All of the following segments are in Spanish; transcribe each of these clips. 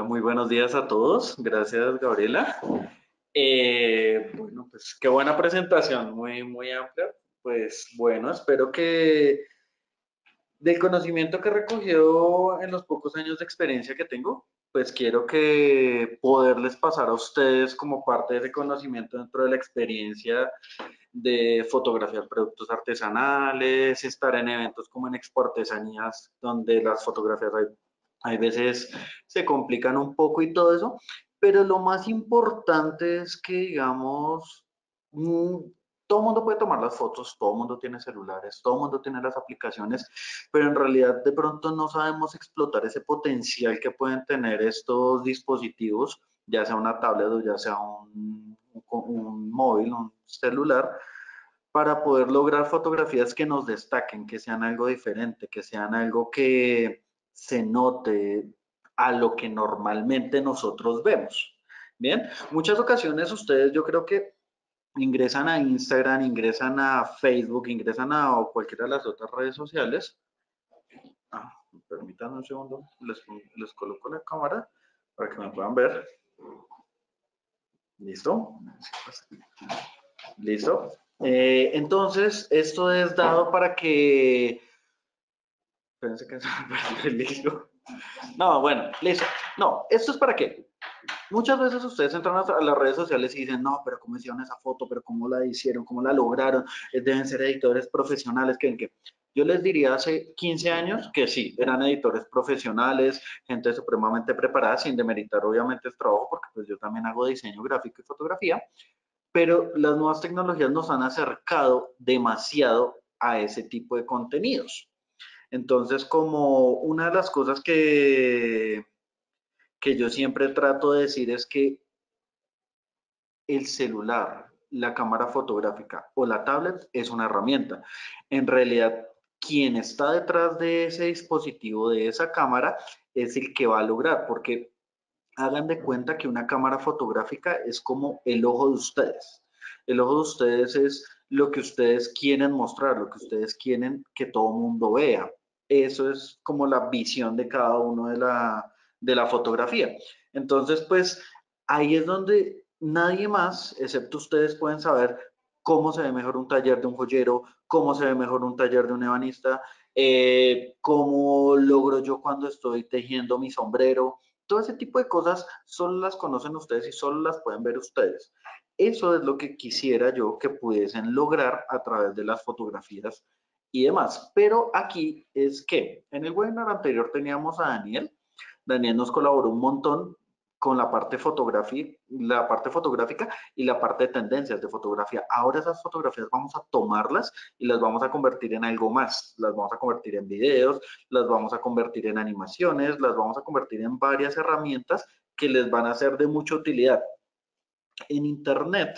Hola, muy buenos días a todos. Gracias, Gabriela. Bueno, pues qué buena presentación, muy amplia. Pues bueno, espero que del conocimiento que he recogido en los pocos años de experiencia que tengo, pues quiero que poderles pasar a ustedes como parte de ese conocimiento dentro de la experiencia de fotografiar productos artesanales, estar en eventos como en Expo Artesanías, donde las fotografías hay veces se complican un poco y todo eso, pero lo más importante es que, digamos, mm, todo el mundo puede tomar las fotos, todo el mundo tiene celulares, todo el mundo tiene las aplicaciones, pero en realidad de pronto no sabemos explotar ese potencial que pueden tener estos dispositivos, ya sea una tablet o ya sea un móvil, un celular, para poder lograr fotografías que nos destaquen, que sean algo diferente, que sean algo que se note a lo que normalmente nosotros vemos. Bien, muchas ocasiones ustedes yo creo que ingresan a Instagram, ingresan a Facebook, ingresan a cualquiera de las otras redes sociales. Permítanme un segundo, les coloco la cámara para que me puedan ver. ¿Listo? ¿Listo? Entonces, esto es dado para que... Pensé que se me perdió el hilo. No, bueno, listo. No, ¿esto es para qué? Muchas veces ustedes entran a las redes sociales y dicen, no, pero ¿cómo hicieron esa foto? ¿Pero cómo la hicieron? ¿Cómo la lograron? Deben ser editores profesionales. Que yo les diría hace 15 años que sí, eran editores profesionales, gente supremamente preparada, sin demeritar obviamente el trabajo, porque pues yo también hago diseño gráfico y fotografía, pero las nuevas tecnologías nos han acercado demasiado a ese tipo de contenidos. Entonces, como una de las cosas que yo siempre trato de decir es que el celular, la cámara fotográfica o la tablet es una herramienta. En realidad, quien está detrás de ese dispositivo, de esa cámara, es el que va a lograr, porque hagan de cuenta que una cámara fotográfica es como el ojo de ustedes. El ojo de ustedes es lo que ustedes quieren mostrar, lo que ustedes quieren que todo el mundo vea. Eso es como la visión de cada uno de la fotografía. Entonces, pues ahí es donde nadie más, excepto ustedes, pueden saber cómo se ve mejor un taller de un joyero, cómo se ve mejor un taller de un ebanista, cómo logro yo cuando estoy tejiendo mi sombrero. Todo ese tipo de cosas solo las conocen ustedes y solo las pueden ver ustedes. Eso es lo que quisiera yo que pudiesen lograr a través de las fotografías y demás. Pero aquí es que en el webinar anterior teníamos a Daniel. Daniel nos colaboró un montón con la parte fotográfica y la parte de tendencias de fotografía. Ahora esas fotografías vamos a tomarlas y las vamos a convertir en algo más. Las vamos a convertir en videos, las vamos a convertir en animaciones, las vamos a convertir en varias herramientas que les van a ser de mucha utilidad. En Internet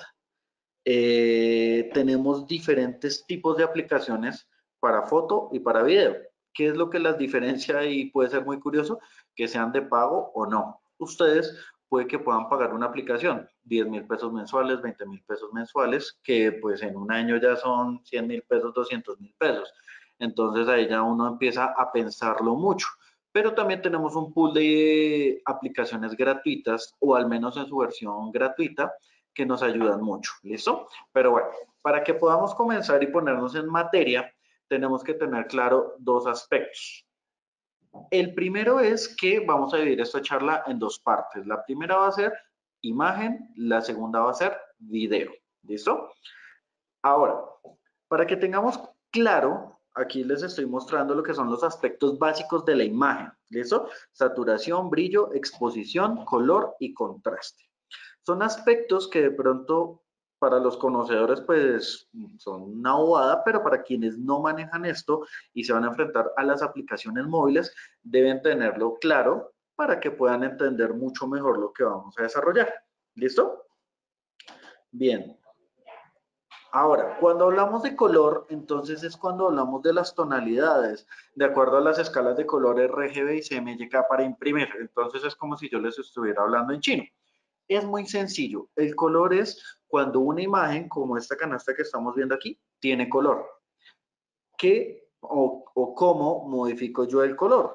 tenemos diferentes tipos de aplicaciones para foto y para video. ¿Qué es lo que las diferencia y puede ser muy curioso? Que sean de pago o no. Ustedes puede que puedan pagar una aplicación, 10,000 pesos mensuales, 20,000 pesos mensuales, que pues en un año ya son 100,000 pesos, 200,000 pesos. Entonces ahí ya uno empieza a pensarlo mucho. Pero también tenemos un pool de aplicaciones gratuitas, o al menos en su versión gratuita, que nos ayudan mucho. ¿Listo? Pero bueno, para que podamos comenzar y ponernos en materia, tenemos que tener claro dos aspectos. El primero es que vamos a dividir esta charla en dos partes. La primera va a ser imagen, la segunda va a ser video. ¿Listo? Ahora, para que tengamos claro, aquí les estoy mostrando lo que son los aspectos básicos de la imagen. ¿Listo? Saturación, brillo, exposición, color y contraste. Son aspectos que de pronto para los conocedores pues son una bobada, pero para quienes no manejan esto y se van a enfrentar a las aplicaciones móviles, deben tenerlo claro para que puedan entender mucho mejor lo que vamos a desarrollar. ¿Listo? Bien. Ahora, cuando hablamos de color, entonces es cuando hablamos de las tonalidades, de acuerdo a las escalas de color RGB y CMYK para imprimir. Entonces es como si yo les estuviera hablando en chino. Es muy sencillo. El color es cuando una imagen, como esta canasta que estamos viendo aquí, tiene color. ¿Qué o cómo modifico yo el color?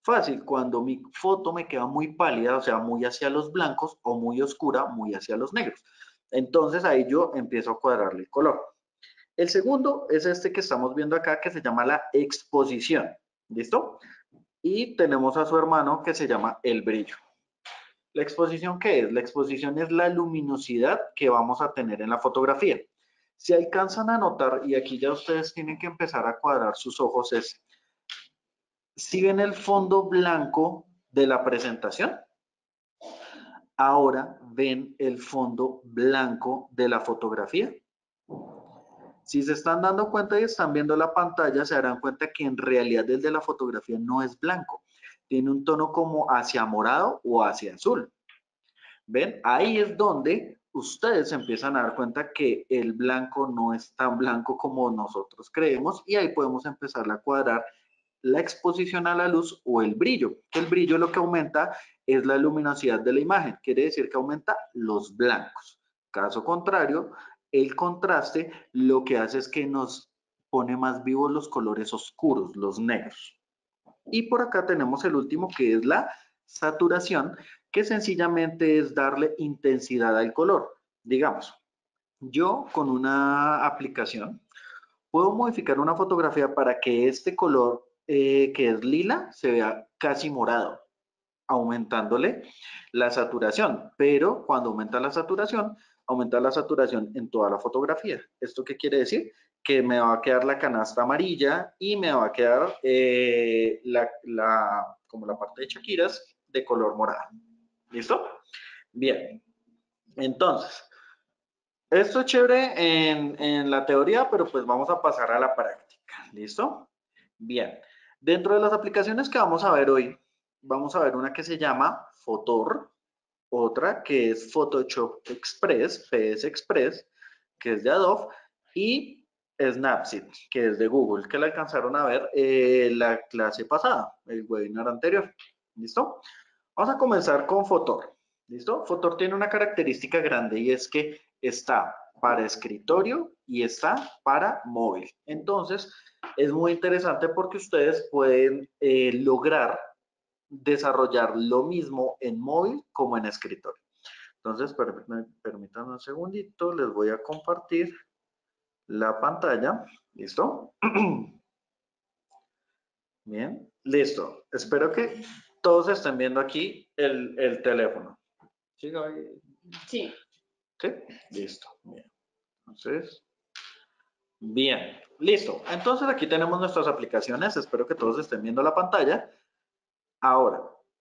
Fácil, cuando mi foto me queda muy pálida, o sea, muy hacia los blancos, o muy oscura, muy hacia los negros. Entonces ahí yo empiezo a cuadrarle el color. El segundo es este que estamos viendo acá, que se llama la exposición. ¿Listo? Y tenemos a su hermano que se llama el brillo. ¿La exposición qué es? La exposición es la luminosidad que vamos a tener en la fotografía. Si alcanzan a notar, y aquí ya ustedes tienen que empezar a cuadrar sus ojos, es, si ven el fondo blanco de la presentación, ahora ven el fondo blanco de la fotografía. Si se están dando cuenta y están viendo la pantalla, se darán cuenta que en realidad el de la fotografía no es blanco. Tiene un tono como hacia morado o hacia azul. ¿Ven? Ahí es donde ustedes empiezan a dar cuenta que el blanco no es tan blanco como nosotros creemos y ahí podemos empezar a cuadrar la exposición a la luz o el brillo. El brillo lo que aumenta es la luminosidad de la imagen, quiere decir que aumenta los blancos. Caso contrario, el contraste lo que hace es que nos pone más vivos los colores oscuros, los negros. Y por acá tenemos el último que es la saturación, que sencillamente es darle intensidad al color. Digamos, yo con una aplicación puedo modificar una fotografía para que este color que es lila se vea casi morado, aumentándole la saturación. Pero cuando aumenta la saturación en toda la fotografía. ¿Esto qué quiere decir? Que me va a quedar la canasta amarilla y me va a quedar como la parte de Shakiras de color morado. ¿Listo? Bien. Entonces, esto es chévere en la teoría, pero pues vamos a pasar a la práctica. ¿Listo? Bien. Dentro de las aplicaciones que vamos a ver hoy, vamos a ver una que se llama Photor, otra que es Photoshop Express, PS Express, que es de Adobe, y Snapseed, que es de Google, que la alcanzaron a ver la clase pasada, el webinar anterior. ¿Listo? Vamos a comenzar con Photor. ¿Listo? Photor tiene una característica grande y es que está para escritorio y está para móvil. Entonces, es muy interesante porque ustedes pueden lograr desarrollar lo mismo en móvil como en escritorio. Entonces, permítanme un segundito, les voy a compartir la pantalla. ¿Listo? Bien, listo. Espero que todos estén viendo aquí el teléfono. ¿Sí, Gaby? Sí. ¿Sí? Listo. Bien. Entonces, bien, listo. Entonces aquí tenemos nuestras aplicaciones. Espero que todos estén viendo la pantalla. Ahora,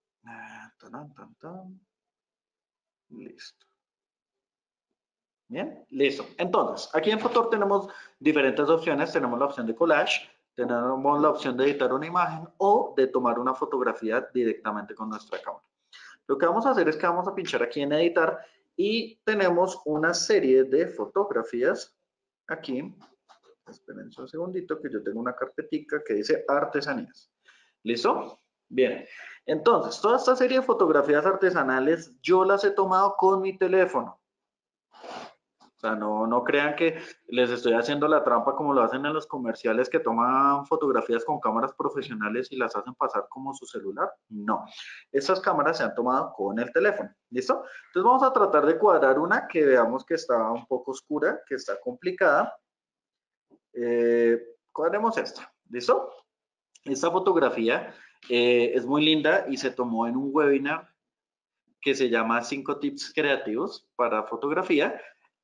listo. Bien, listo. Entonces, aquí en Photor tenemos diferentes opciones. Tenemos la opción de collage, tenemos la opción de editar una imagen o de tomar una fotografía directamente con nuestra cámara. Lo que vamos a hacer es que vamos a pinchar aquí en editar y tenemos una serie de fotografías aquí. Esperen un segundito que yo tengo una carpetica que dice artesanías. ¿Listo? Bien. Entonces, toda esta serie de fotografías artesanales yo las he tomado con mi teléfono. O sea, no crean que les estoy haciendo la trampa como lo hacen en los comerciales que toman fotografías con cámaras profesionales y las hacen pasar como su celular. No, estas cámaras se han tomado con el teléfono. ¿Listo? Entonces vamos a tratar de cuadrar una que veamos que está un poco oscura, que está complicada. Cuadremos esta. ¿Listo? Esta fotografía es muy linda y se tomó en un webinar que se llama 5 tips creativos para fotografía.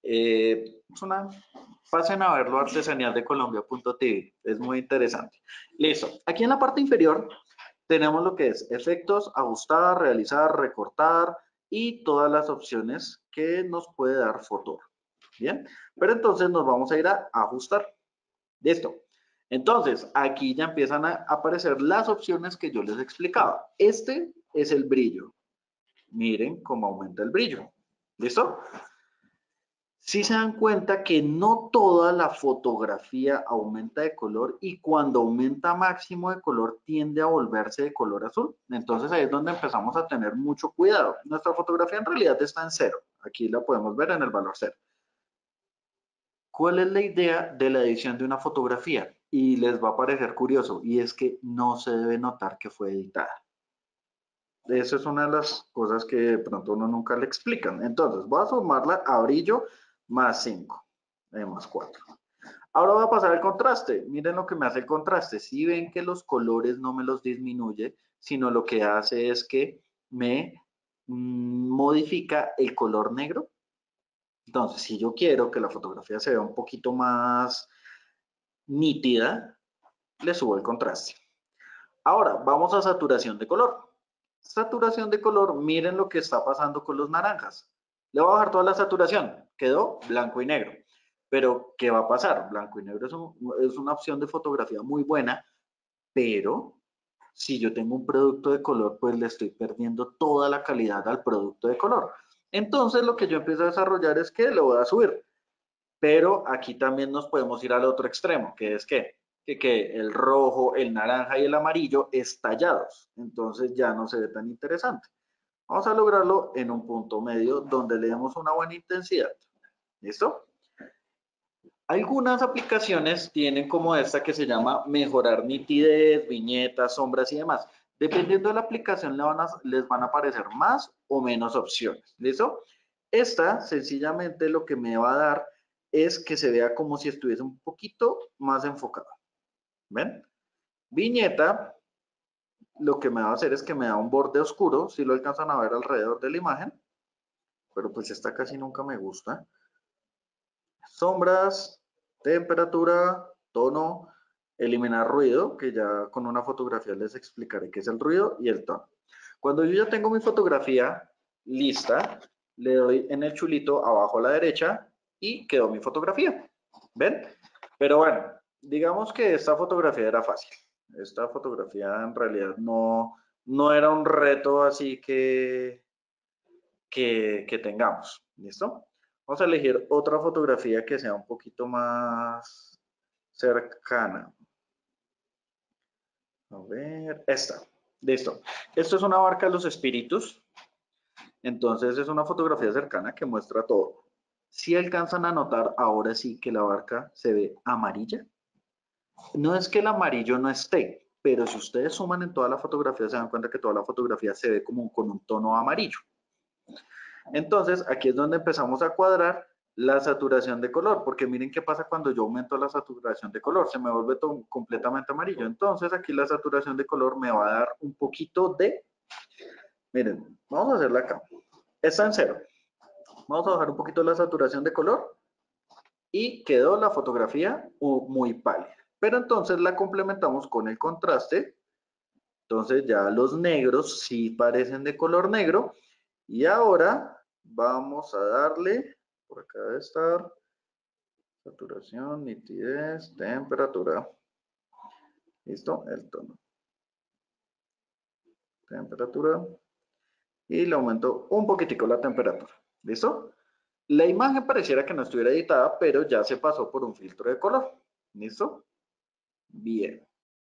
Pasen a verlo, artesanialdecolombia.tv, es muy interesante. Listo, aquí en la parte inferior tenemos lo que es efectos, ajustar, realizar, recortar y todas las opciones que nos puede dar Photor. Bien, pero entonces nos vamos a ir a ajustar. Listo. Entonces, aquí ya empiezan a aparecer las opciones que yo les explicaba. Este es el brillo. Miren cómo aumenta el brillo. ¿Listo? Si se dan cuenta que no toda la fotografía aumenta de color y cuando aumenta máximo de color tiende a volverse de color azul. Entonces ahí es donde empezamos a tener mucho cuidado. Nuestra fotografía en realidad está en 0. Aquí la podemos ver en el valor 0. ¿Cuál es la idea de la edición de una fotografía? Y les va a parecer curioso, y es que no se debe notar que fue editada. Eso es una de las cosas que de pronto uno nunca le explican. Entonces, voy a sumarla a brillo más 5, más 4. Ahora voy a pasar al contraste. Miren lo que me hace el contraste. Si ven que los colores no me los disminuye, sino lo que hace es que me modifica el color negro. Entonces, si yo quiero que la fotografía se vea un poquito más nítida, le subo el contraste. Ahora, vamos a saturación de color. Saturación de color, miren lo que está pasando con los naranjas. Le voy a bajar toda la saturación, quedó blanco y negro. Pero, ¿qué va a pasar? Blanco y negro es una opción de fotografía muy buena, pero si yo tengo un producto de color, pues le estoy perdiendo toda la calidad al producto de color. Entonces, lo que yo empiezo a desarrollar es que lo voy a subir. Pero aquí también nos podemos ir al otro extremo, que es que el rojo, el naranja y el amarillo estallados. Entonces ya no se ve tan interesante. Vamos a lograrlo en un punto medio donde le demos una buena intensidad. ¿Listo? Algunas aplicaciones tienen como esta que se llama mejorar nitidez, viñetas, sombras y demás. Dependiendo de la aplicación les van a aparecer más o menos opciones. ¿Listo? Esta sencillamente lo que me va a dar es que se vea como si estuviese un poquito más enfocado. ¿Ven? Viñeta, lo que me va a hacer es que me da un borde oscuro, si lo alcanzan a ver alrededor de la imagen, pero pues esta casi nunca me gusta. Sombras, temperatura, tono, eliminar ruido, que ya con una fotografía les explicaré qué es el ruido y el tono. Cuando yo ya tengo mi fotografía lista, le doy en el chulito abajo a la derecha y quedó mi fotografía. ¿Ven? Pero bueno, digamos que esta fotografía era fácil. Esta fotografía en realidad no era un reto así que tengamos. ¿Listo? Vamos a elegir otra fotografía que sea un poquito más cercana. A ver, esta. Listo. Esto es una barca de los espíritus. Entonces es una fotografía cercana que muestra todo. Si alcanzan a notar ahora sí que la barca se ve amarilla. No es que el amarillo no esté, pero si ustedes suman en toda la fotografía se dan cuenta que toda la fotografía se ve como con un tono amarillo. Entonces, aquí es donde empezamos a cuadrar la saturación de color, porque miren qué pasa cuando yo aumento la saturación de color, se me vuelve todo completamente amarillo. Entonces, aquí la saturación de color me va a dar un poquito de, miren, vamos a hacerla acá. Está en 0. Vamos a bajar un poquito la saturación de color y quedó la fotografía muy pálida. Pero entonces la complementamos con el contraste. Entonces ya los negros sí parecen de color negro. Y ahora vamos a darle, por acá debe estar, saturación, nitidez, temperatura. ¿Listo? El tono. Temperatura. Y le aumento un poquitico la temperatura. ¿Listo? La imagen pareciera que no estuviera editada, pero ya se pasó por un filtro de color. ¿Listo? Bien.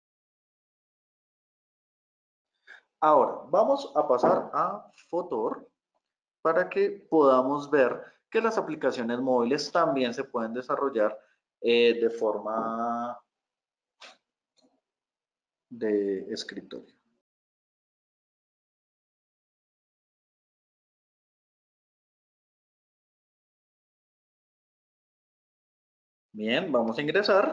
Ahora, vamos a pasar a Photor para que podamos ver que las aplicaciones móviles también se pueden desarrollar de forma de escritorio. Bien, vamos a ingresar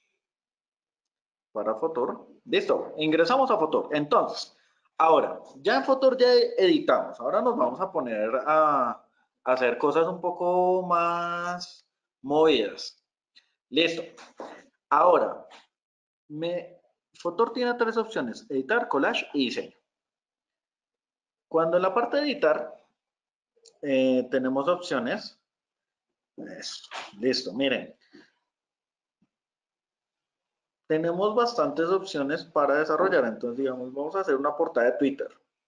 para Photor. Listo, ingresamos a Photor. Entonces, ahora, ya en Photor ya editamos. Ahora nos vamos a poner a hacer cosas un poco más movidas. Listo. Ahora, Photor tiene 3 opciones: editar, collage y diseño. Cuando en la parte de editar tenemos opciones. Eso, listo, miren. Tenemos bastantes opciones para desarrollar. Entonces, digamos, vamos a hacer una portada de Twitter.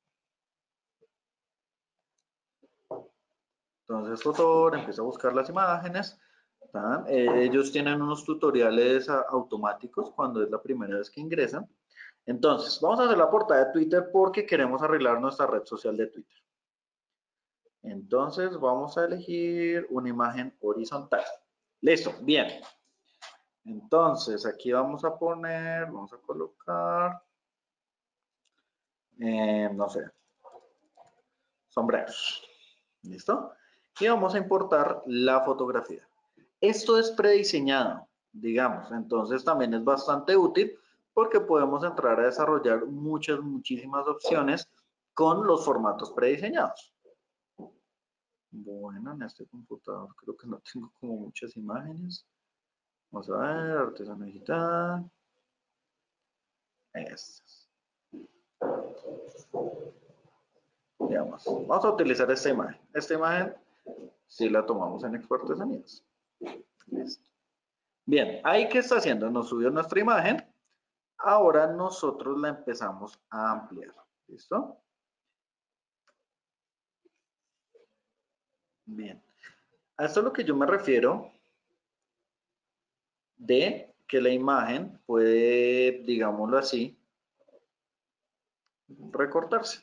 Entonces, Photor empieza a buscar las imágenes. Ellos tienen unos tutoriales automáticos cuando es la primera vez que ingresan. Entonces, vamos a hacer la portada de Twitter porque queremos arreglar nuestra red social de Twitter. Entonces, vamos a elegir una imagen horizontal. Listo, bien. Entonces, aquí vamos a poner, vamos a colocar, no sé, sombreros. ¿Listo? Y vamos a importar la fotografía. Esto es prediseñado, digamos, entonces también es bastante útil porque podemos entrar a desarrollar muchísimas opciones con los formatos prediseñados. Bueno, en este computador creo que no tengo como muchas imágenes. Vamos a ver, artesano digital. Estas. Digamos, vamos a utilizar esta imagen. Esta imagen, si la tomamos en Expo Artesanías. Listo. Bien, ahí ¿qué está haciendo? Nos subió nuestra imagen. Ahora nosotros la empezamos a ampliar. ¿Listo? Bien. A esto es lo que yo me refiero de que la imagen puede, digámoslo así, recortarse.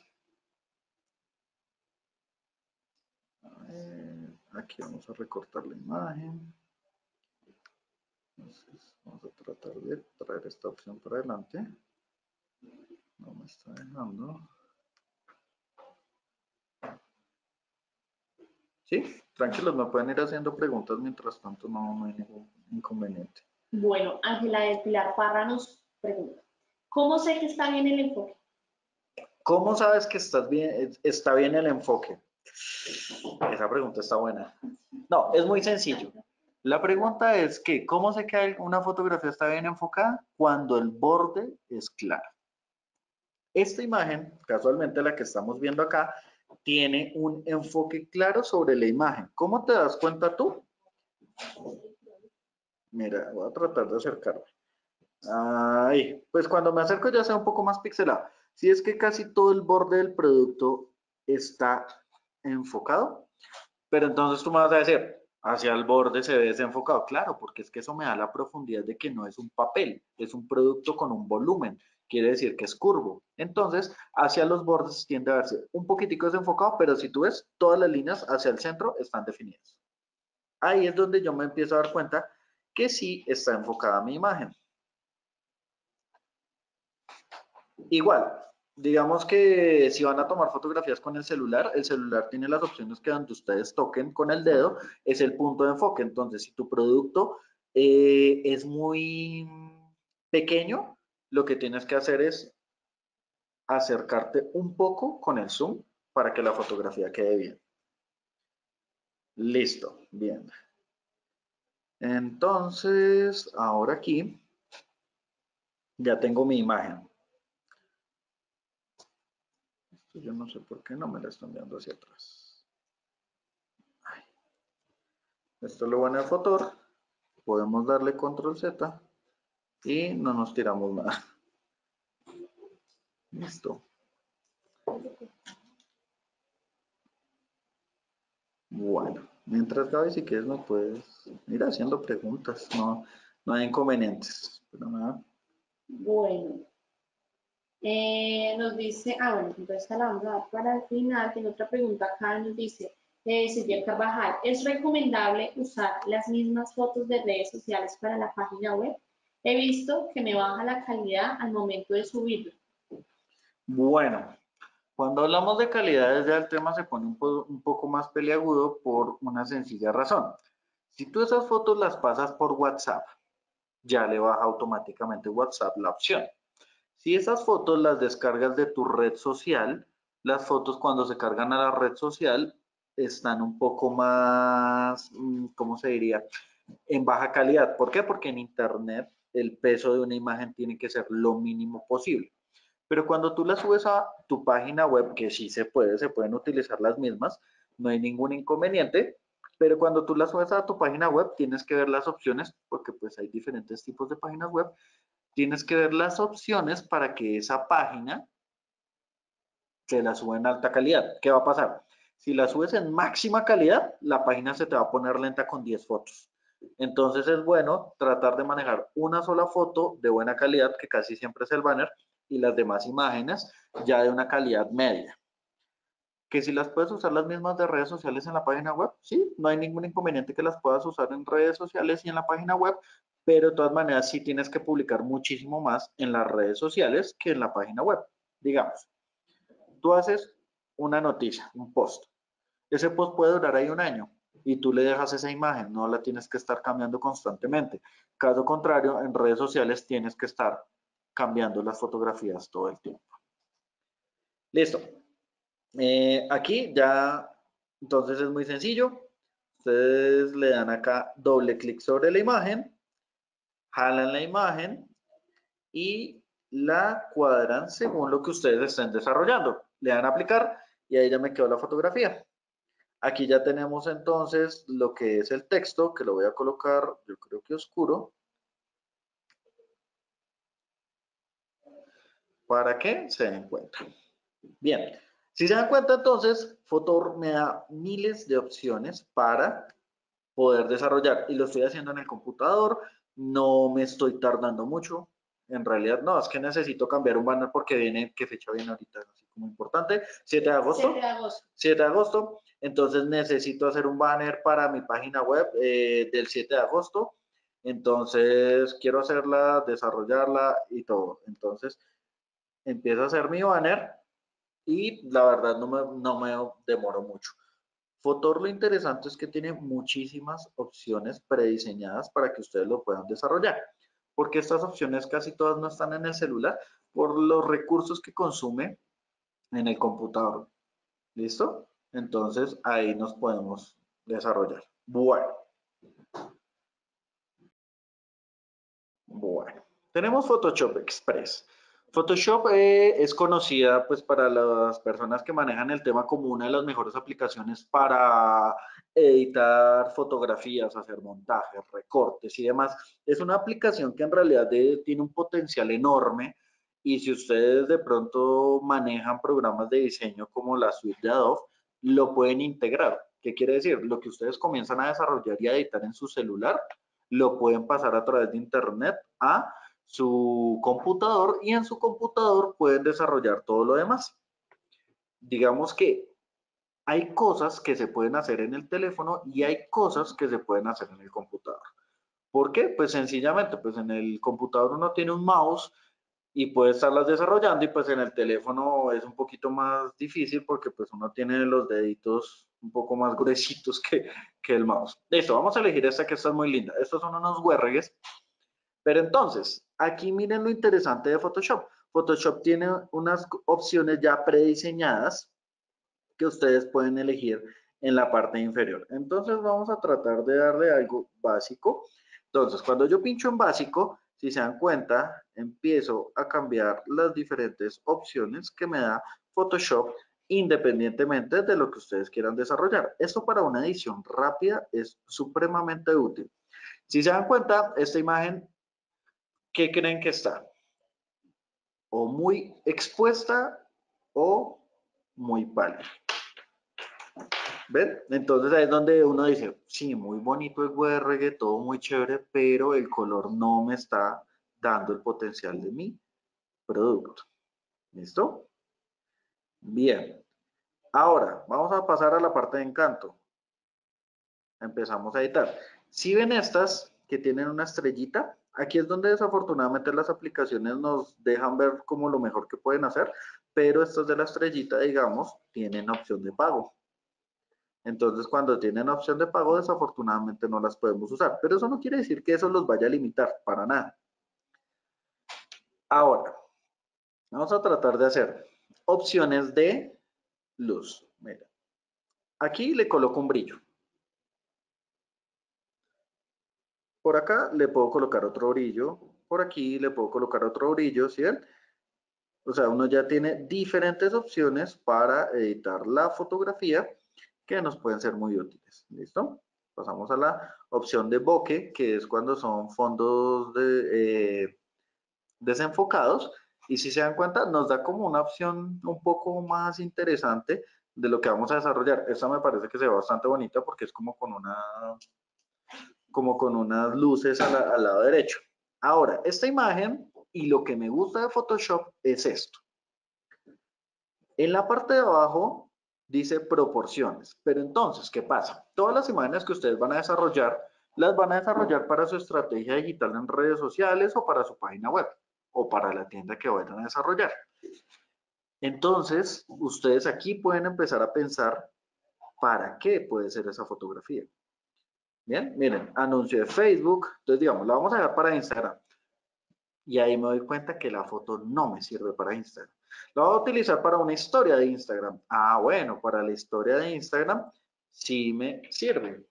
Aquí vamos a recortar la imagen. Entonces, vamos a tratar de traer esta opción para adelante. No me está dejando. Sí, tranquilos, me pueden ir haciendo preguntas mientras tanto, no hay ningún inconveniente. Bueno, Ángela de Pilar Parra nos pregunta, ¿cómo sé que está bien el enfoque? ¿Cómo sabes que está bien el enfoque? Esa pregunta está buena. No, es muy sencillo. La pregunta es que, ¿cómo sé que una fotografía está bien enfocada? Cuando el borde es claro. Esta imagen, casualmente la que estamos viendo acá, tiene un enfoque claro sobre la imagen. ¿Cómo te das cuenta tú? Mira, voy a tratar de acercarme. Ahí, pues cuando me acerco ya sea un poco más pixelado. Si es que casi todo el borde del producto está enfocado, pero entonces tú me vas a decir, hacia el borde se ve desenfocado. Claro, porque es que eso me da la profundidad de que no es un papel, es un producto con un volumen. Quiere decir que es curvo. Entonces, hacia los bordes tiende a verse un poquitico desenfocado, pero si tú ves, todas las líneas hacia el centro están definidas. Ahí es donde yo me empiezo a dar cuenta que sí está enfocada mi imagen. Igual, digamos que si van a tomar fotografías con el celular tiene las opciones que donde ustedes toquen con el dedo es el punto de enfoque. Entonces, si tu producto es muy pequeño, lo que tienes que hacer es acercarte un poco con el zoom para que la fotografía quede bien. Listo, bien. Entonces, ahora aquí ya tengo mi imagen. Esto yo no sé por qué no me la están enviando hacia atrás. Esto es lo bueno de Photor. Podemos darle control Z y no nos tiramos nada. Listo. Bueno, mientras Gaby, si quieres, me puedes ir haciendo preguntas. No hay inconvenientes. Pero nada. Bueno, nos dice, bueno, entonces esta la vamos a dar para el final. Tiene otra pregunta acá, nos dice, Silvia Carvajal, ¿es recomendable usar las mismas fotos de redes sociales para la página web? He visto que me baja la calidad al momento de subirlo. Bueno, cuando hablamos de calidades ya el tema se pone un poco más peliagudo por una sencilla razón. Si tú esas fotos las pasas por WhatsApp, ya le baja automáticamente WhatsApp la opción. Si esas fotos las descargas de tu red social, las fotos cuando se cargan a la red social están un poco más, ¿cómo se diría? En baja calidad. ¿Por qué? Porque en Internet el peso de una imagen tiene que ser lo mínimo posible. Pero cuando tú las subes a tu página web, que sí se pueden utilizar las mismas, no hay ningún inconveniente, pero cuando tú las subes a tu página web, tienes que ver las opciones, porque pues hay diferentes tipos de páginas web, tienes que ver las opciones para que esa página se la suba en alta calidad. ¿Qué va a pasar? Si la subes en máxima calidad, la página se te va a poner lenta con 10 fotos. Entonces es bueno tratar de manejar una sola foto de buena calidad, que casi siempre es el banner, y las demás imágenes ya de una calidad media. Que si las puedes usar las mismas de redes sociales en la página web, sí, no hay ningún inconveniente que las puedas usar en redes sociales y en la página web, pero de todas maneras sí tienes que publicar muchísimo más en las redes sociales que en la página web. Digamos, tú haces una noticia, un post. Ese post puede durar ahí un año y tú le dejas esa imagen, no la tienes que estar cambiando constantemente. Caso contrario, en redes sociales tienes que estar cambiando las fotografías todo el tiempo. Listo. Aquí ya, entonces es muy sencillo. Ustedes le dan acá doble clic sobre la imagen, jalan la imagen y la cuadran según lo que ustedes estén desarrollando. Le dan a aplicar y ahí ya me quedó la fotografía. Aquí ya tenemos entonces lo que es el texto, que lo voy a colocar, yo creo que oscuro, para que se den cuenta. Bien, si se dan cuenta entonces, Fotor me da miles de opciones para poder desarrollar y lo estoy haciendo en el computador, no me estoy tardando mucho. En realidad no, es que necesito cambiar un banner porque viene, ¿qué fecha viene ahorita? Así como importante, 7 de agosto. 7 de agosto. 7 de agosto, entonces necesito hacer un banner para mi página web del 7 de agosto. Entonces quiero hacerla, desarrollarla y todo. Entonces empiezo a hacer mi banner y la verdad no me demoro mucho. Fotor lo interesante es que tiene muchísimas opciones prediseñadas para que ustedes lo puedan desarrollar, porque estas opciones casi todas no están en el celular por los recursos que consume en el computador. ¿Listo? Entonces ahí nos podemos desarrollar. Bueno, tenemos Photoshop Express. Photoshop es conocida pues para las personas que manejan el tema como una de las mejores aplicaciones para editar fotografías, hacer montajes, recortes y demás. Es una aplicación que en realidad tiene un potencial enorme y si ustedes de pronto manejan programas de diseño como la suite de Adobe, lo pueden integrar. ¿Qué quiere decir? Lo que ustedes comienzan a desarrollar y a editar en su celular, lo pueden pasar a través de internet a su computador y en su computador pueden desarrollar todo lo demás. Digamos que hay cosas que se pueden hacer en el teléfono y hay cosas que se pueden hacer en el computador. ¿Por qué? Pues sencillamente, pues en el computador uno tiene un mouse y puede estarlas desarrollando y pues en el teléfono es un poquito más difícil porque pues uno tiene los deditos un poco más gruesitos que el mouse. Listo, vamos a elegir esta que está muy linda. Estos son unos huérregues. Pero entonces, aquí miren lo interesante de Photoshop. Photoshop tiene unas opciones ya prediseñadas que ustedes pueden elegir en la parte inferior. Entonces vamos a tratar de darle algo básico. Entonces, cuando yo pincho en básico, si se dan cuenta, empiezo a cambiar las diferentes opciones que me da Photoshop independientemente de lo que ustedes quieran desarrollar. Esto para una edición rápida es supremamente útil. Si se dan cuenta, esta imagen, ¿qué creen que está? O muy expuesta o muy pálida. ¿Ven? Entonces ahí es donde uno dice, sí, muy bonito el WRG, todo muy chévere, pero el color no me está dando el potencial de mi producto. ¿Listo? Bien. Ahora, vamos a pasar a la parte de encanto. Empezamos a editar. Si ven estas que tienen una estrellita, aquí es donde desafortunadamente las aplicaciones nos dejan ver como lo mejor que pueden hacer, pero estas de la estrellita, digamos, tienen opción de pago. Entonces, cuando tienen opción de pago, desafortunadamente no las podemos usar. Pero eso no quiere decir que eso los vaya a limitar, para nada. Ahora, vamos a tratar de hacer opciones de luz. Mira, aquí le coloco un brillo. Por acá le puedo colocar otro brillo. Por aquí le puedo colocar otro brillo, ¿sí ven? O sea, uno ya tiene diferentes opciones para editar la fotografía que nos pueden ser muy útiles. ¿Listo? Pasamos a la opción de bokeh, que es cuando son fondos desenfocados. Y si se dan cuenta, nos da como una opción un poco más interesante de lo que vamos a desarrollar. Esta me parece que se ve bastante bonita porque es como con unas luces al lado derecho. Ahora, esta imagen y lo que me gusta de Photoshop es esto. En la parte de abajo dice proporciones, pero entonces, ¿qué pasa? Todas las imágenes que ustedes van a desarrollar, las van a desarrollar para su estrategia digital en redes sociales o para su página web o para la tienda que vayan a desarrollar. Entonces, ustedes aquí pueden empezar a pensar para qué puede ser esa fotografía. Bien, miren, anuncio de Facebook. Entonces, digamos, la vamos a dejar para Instagram. Y ahí me doy cuenta que la foto no me sirve para Instagram. La voy a utilizar para una historia de Instagram. Ah, bueno, para la historia de Instagram sí me sirve.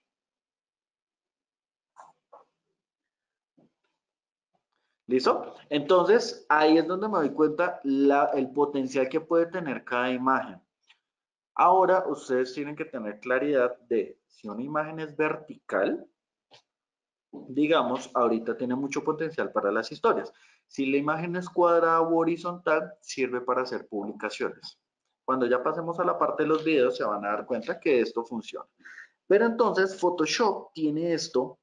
¿Listo? Entonces, ahí es donde me doy cuenta el potencial que puede tener cada imagen. Ahora, ustedes tienen que tener claridad de si una imagen es vertical, digamos, ahorita tiene mucho potencial para las historias. Si la imagen es cuadrada o horizontal, sirve para hacer publicaciones. Cuando ya pasemos a la parte de los videos, se van a dar cuenta que esto funciona. Pero entonces, Photoshop tiene esto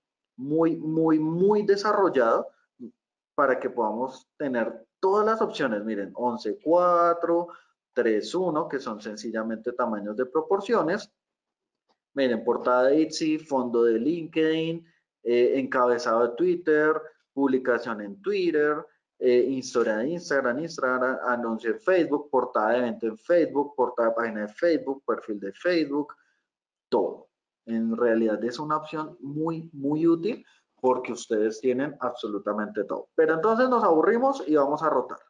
muy desarrollado para que podamos tener todas las opciones. Miren, 11:4, 3:1, que son sencillamente tamaños de proporciones. Miren, portada de Etsy, fondo de LinkedIn, encabezado de Twitter, publicación en Twitter, historia de Instagram, anuncio en Facebook, portada de evento en Facebook, portada de página de Facebook, perfil de Facebook, todo. En realidad es una opción muy útil porque ustedes tienen absolutamente todo. Pero entonces nos aburrimos y vamos a rotar.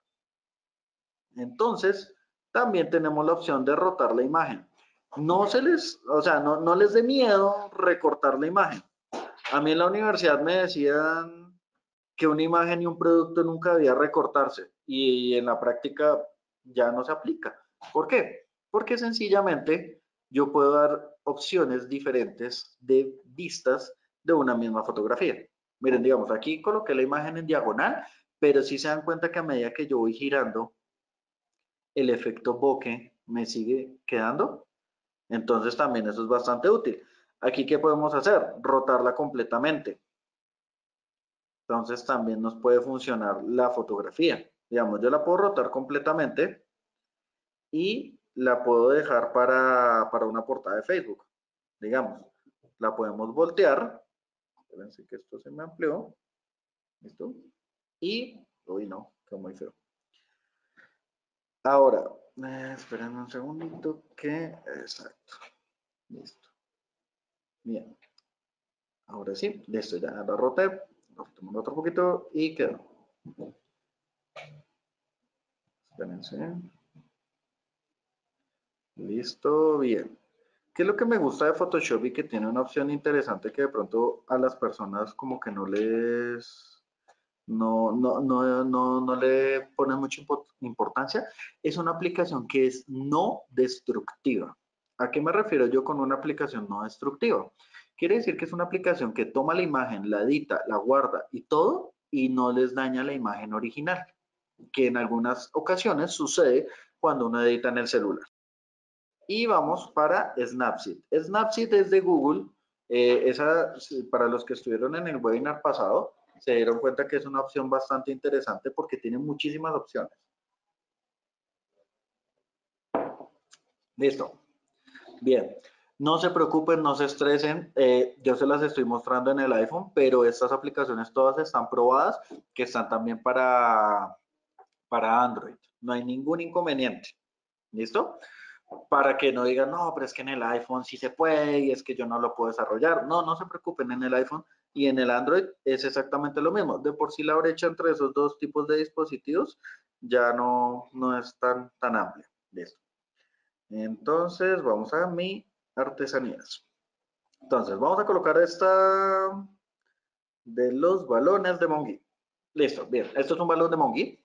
Entonces, también tenemos la opción de rotar la imagen. No les dé miedo recortar la imagen. A mí en la universidad me decían que una imagen y un producto nunca debía recortarse y en la práctica ya no se aplica. ¿Por qué? Porque sencillamente yo puedo dar opciones diferentes de vistas de una misma fotografía. Miren, digamos, aquí coloqué la imagen en diagonal, pero si se dan cuenta que a medida que yo voy girando, el efecto bokeh me sigue quedando. Entonces también eso es bastante útil. Aquí, ¿qué podemos hacer? Rotarla completamente. Entonces también nos puede funcionar la fotografía. Digamos, yo la puedo rotar completamente y la puedo dejar para una portada de Facebook. Digamos, la podemos voltear. Espérense que esto se me amplió. ¿Listo? Y, uy no, quedó muy feo. Ahora, esperen un segundito que, exacto. Listo. Bien. Ahora sí, listo, ya la roté. Lo tomamos otro poquito y quedó. Espérense. Listo, bien. ¿Qué es lo que me gusta de Photoshop y que tiene una opción interesante que de pronto a las personas como que no le ponen mucha importancia? Es una aplicación que es no destructiva. ¿A qué me refiero yo con una aplicación no destructiva? Quiere decir que es una aplicación que toma la imagen, la edita, la guarda y todo y no les daña la imagen original, que en algunas ocasiones sucede cuando uno edita en el celular. Y vamos para Snapseed. Snapseed es de Google. Para los que estuvieron en el webinar pasado, se dieron cuenta que es una opción bastante interesante porque tiene muchísimas opciones. Listo. Bien. No se preocupen, no se estresen. Yo se las estoy mostrando en el iPhone, pero estas aplicaciones todas están probadas, que están también para Android. No hay ningún inconveniente. ¿Listo? Para que no digan, no, pero es que en el iPhone sí se puede y es que yo no lo puedo desarrollar. No, no se preocupen, en el iPhone y en el Android es exactamente lo mismo. De por sí la brecha entre esos dos tipos de dispositivos ya no es tan amplia. Listo. Entonces, vamos a mi artesanías. Entonces, vamos a colocar esta de los balones de Mongi. Listo, bien. Esto es un balón de Mongi.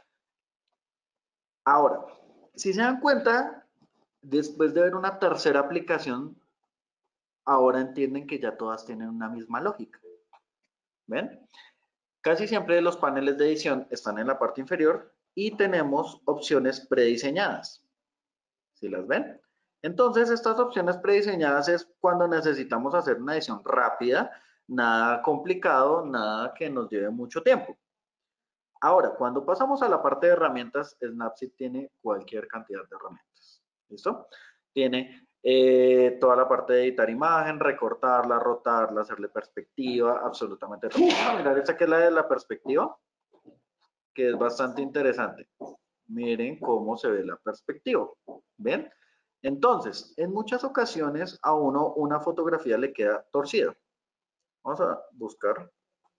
Ahora, si se dan cuenta, después de ver una tercera aplicación, ahora entienden que ya todas tienen una misma lógica. ¿Ven? Casi siempre los paneles de edición están en la parte inferior y tenemos opciones prediseñadas. ¿Sí las ven? Entonces, estas opciones prediseñadas es cuando necesitamos hacer una edición rápida, nada complicado, nada que nos lleve mucho tiempo. Ahora, cuando pasamos a la parte de herramientas, Snapseed tiene cualquier cantidad de herramientas. ¿Listo? Tiene toda la parte de editar imagen, recortarla, rotarla, hacerle perspectiva, absolutamente todo. Vamos a mirar esta que es la de la perspectiva, que es bastante interesante. Miren cómo se ve la perspectiva. ¿Ven? Entonces, en muchas ocasiones a uno una fotografía le queda torcida. Vamos a buscar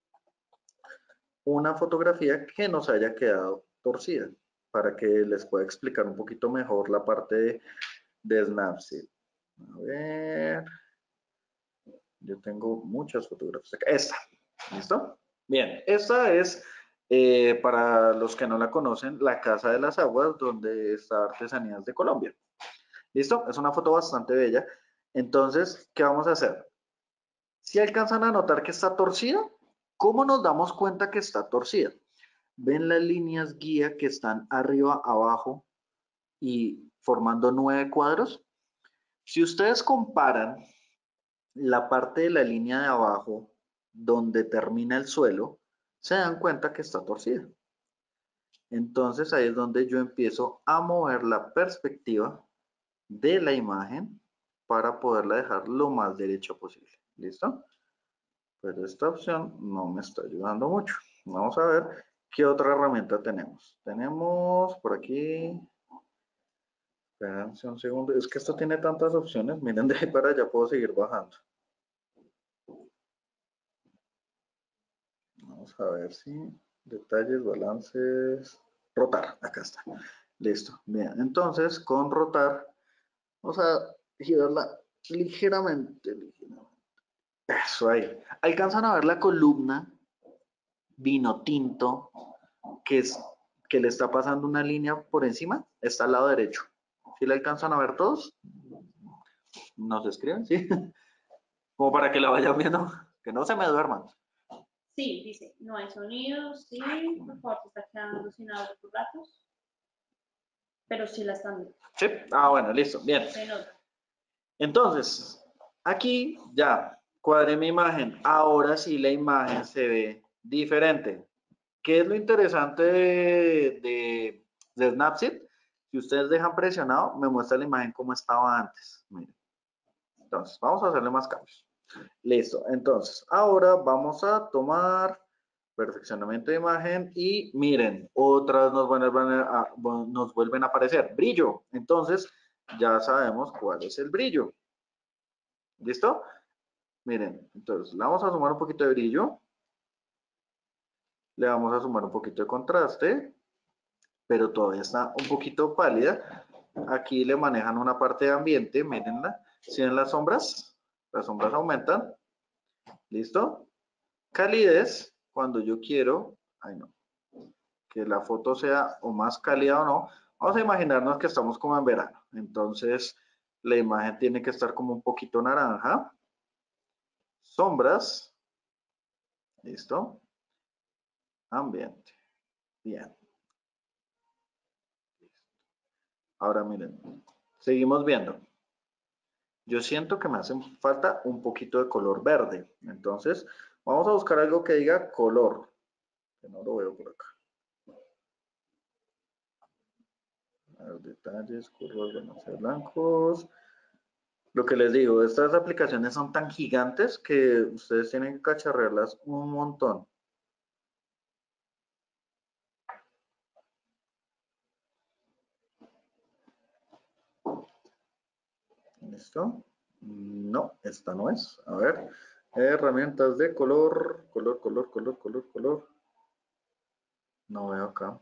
una fotografía que nos haya quedado torcida para que les pueda explicar un poquito mejor la parte de Snapseed. A ver, yo tengo muchas fotografías acá. Esta, ¿listo? Bien, esta es, para los que no la conocen, la Casa de las Aguas, donde está Artesanías de Colombia. ¿Listo? Es una foto bastante bella. Entonces, ¿qué vamos a hacer? Si alcanzan a notar que está torcida, ¿cómo nos damos cuenta que está torcida? ¿Ven las líneas guía que están arriba, abajo y formando 9 cuadros? Si ustedes comparan la parte de la línea de abajo donde termina el suelo, se dan cuenta que está torcida. Entonces ahí es donde yo empiezo a mover la perspectiva de la imagen para poderla dejar lo más derecha posible. ¿Listo? Pero esta opción no me está ayudando mucho. Vamos a ver qué otra herramienta tenemos. Tenemos por aquí. Espérense un segundo. Es que esto tiene tantas opciones. Miren, de ahí para allá puedo seguir bajando. Vamos a ver si detalles, balances, rotar. Acá está. Listo. Bien. Entonces, con rotar, vamos a girarla ligeramente. Eso ahí. Alcanzan a ver la columna vino tinto que es que le está pasando una línea por encima, está al lado derecho. ¿Sí le alcanzan a ver todos? ¿Nos escriben? Sí. Como para que la vayan viendo, que no se me duerman. Sí, dice, no hay sonidos, sí, por favor, se está quedando sin audio por ratos, pero sí la están viendo. Sí. Ah, bueno, listo. Bien. Se nota. Entonces, aquí ya cuadré mi imagen. Ahora sí la imagen se ve diferente. ¿Qué es lo interesante de Snapseed? Si ustedes dejan presionado, me muestra la imagen como estaba antes. Miren. Entonces, vamos a hacerle más cambios. Listo. Entonces, ahora vamos a tomar perfeccionamiento de imagen y miren, otras nos vuelven a aparecer. Brillo. Entonces, ya sabemos cuál es el brillo. ¿Listo? Miren, entonces le vamos a sumar un poquito de brillo. Le vamos a sumar un poquito de contraste, pero todavía está un poquito pálida. Aquí le manejan una parte de ambiente, mírenla. ¿Sí ven las sombras? Las sombras aumentan. ¿Listo? Calidez, cuando yo quiero, ay no, que la foto sea o más cálida o no, vamos a imaginarnos que estamos como en verano. Entonces, la imagen tiene que estar como un poquito naranja. Sombras, ¿listo? Ambiente, bien. Ahora miren, seguimos viendo. Yo siento que me hace falta un poquito de color verde. Entonces, vamos a buscar algo que diga color. Que no lo veo por acá. A ver, detalles, curvas, van a ser blancos. Lo que les digo, estas aplicaciones son tan gigantes que ustedes tienen que cacharrearlas un montón. ¿Listo? No, esta no es. A ver, herramientas de color, color. No veo acá.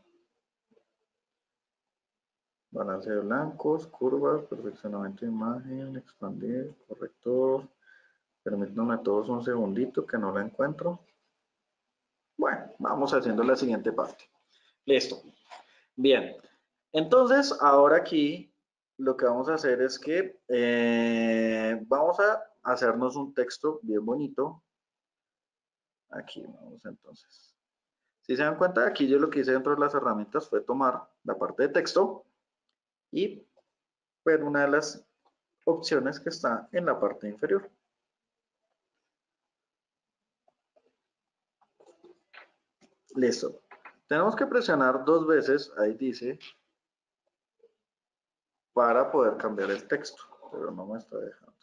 Balance de blancos, curvas, perfeccionamiento de imagen, expandir, corrector. Permítanme todos un segundito que no la encuentro. Bueno, vamos haciendo la siguiente parte. Listo. Bien. Entonces, ahora aquí lo que vamos a hacer es que vamos a hacernos un texto bien bonito. Aquí vamos entonces. Si se dan cuenta, aquí yo lo que hice dentro de las herramientas fue tomar la parte de texto y ver una de las opciones que está en la parte inferior. Listo. Tenemos que presionar 2 veces, ahí dice, para poder cambiar el texto, pero no me está dejando.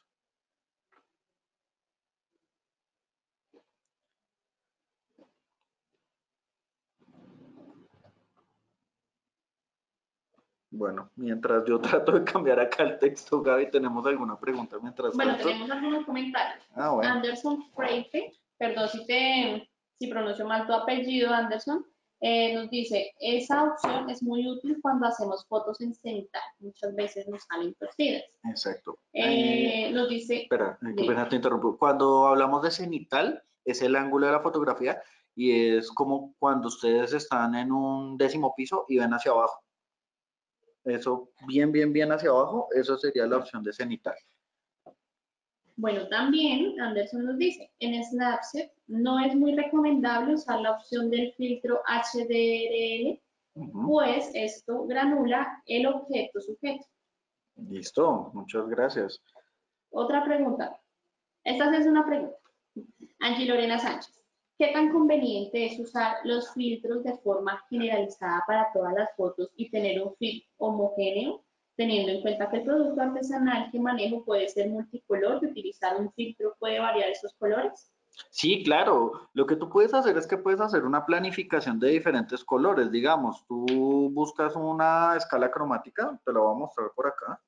Bueno, mientras yo trato de cambiar acá el texto, Gaby, ¿tenemos alguna pregunta mientras Bueno, tanto? tenemos algunos comentarios. Ah, bueno. Anderson Freite, perdón si pronuncio mal tu apellido, Anderson, nos dice, esa opción es muy útil cuando hacemos fotos en cenital. Muchas veces nos salen torcidas. Exacto. Nos dice, Espera, qué pena te interrumpo. Cuando hablamos de cenital, es el ángulo de la fotografía y es como cuando ustedes están en un 10º piso y ven hacia abajo. Eso, bien, bien, bien hacia abajo, eso sería la opción de cenital. bueno, también Anderson nos dice, en Snapseed no es muy recomendable usar la opción del filtro HDRL, pues esto granula el objeto sujeto. Listo, muchas gracias. Otra pregunta. Esta sí es una pregunta. Angie Lorena Sánchez. ¿Qué tan conveniente es usar los filtros de forma generalizada para todas las fotos y tener un feed homogéneo, teniendo en cuenta que el producto artesanal que manejo puede ser multicolor, de utilizar un filtro puede variar esos colores? Sí, claro. Lo que tú puedes hacer es que puedes hacer una planificación de diferentes colores. Digamos, tú buscas una escala cromática, te la voy a mostrar por acá.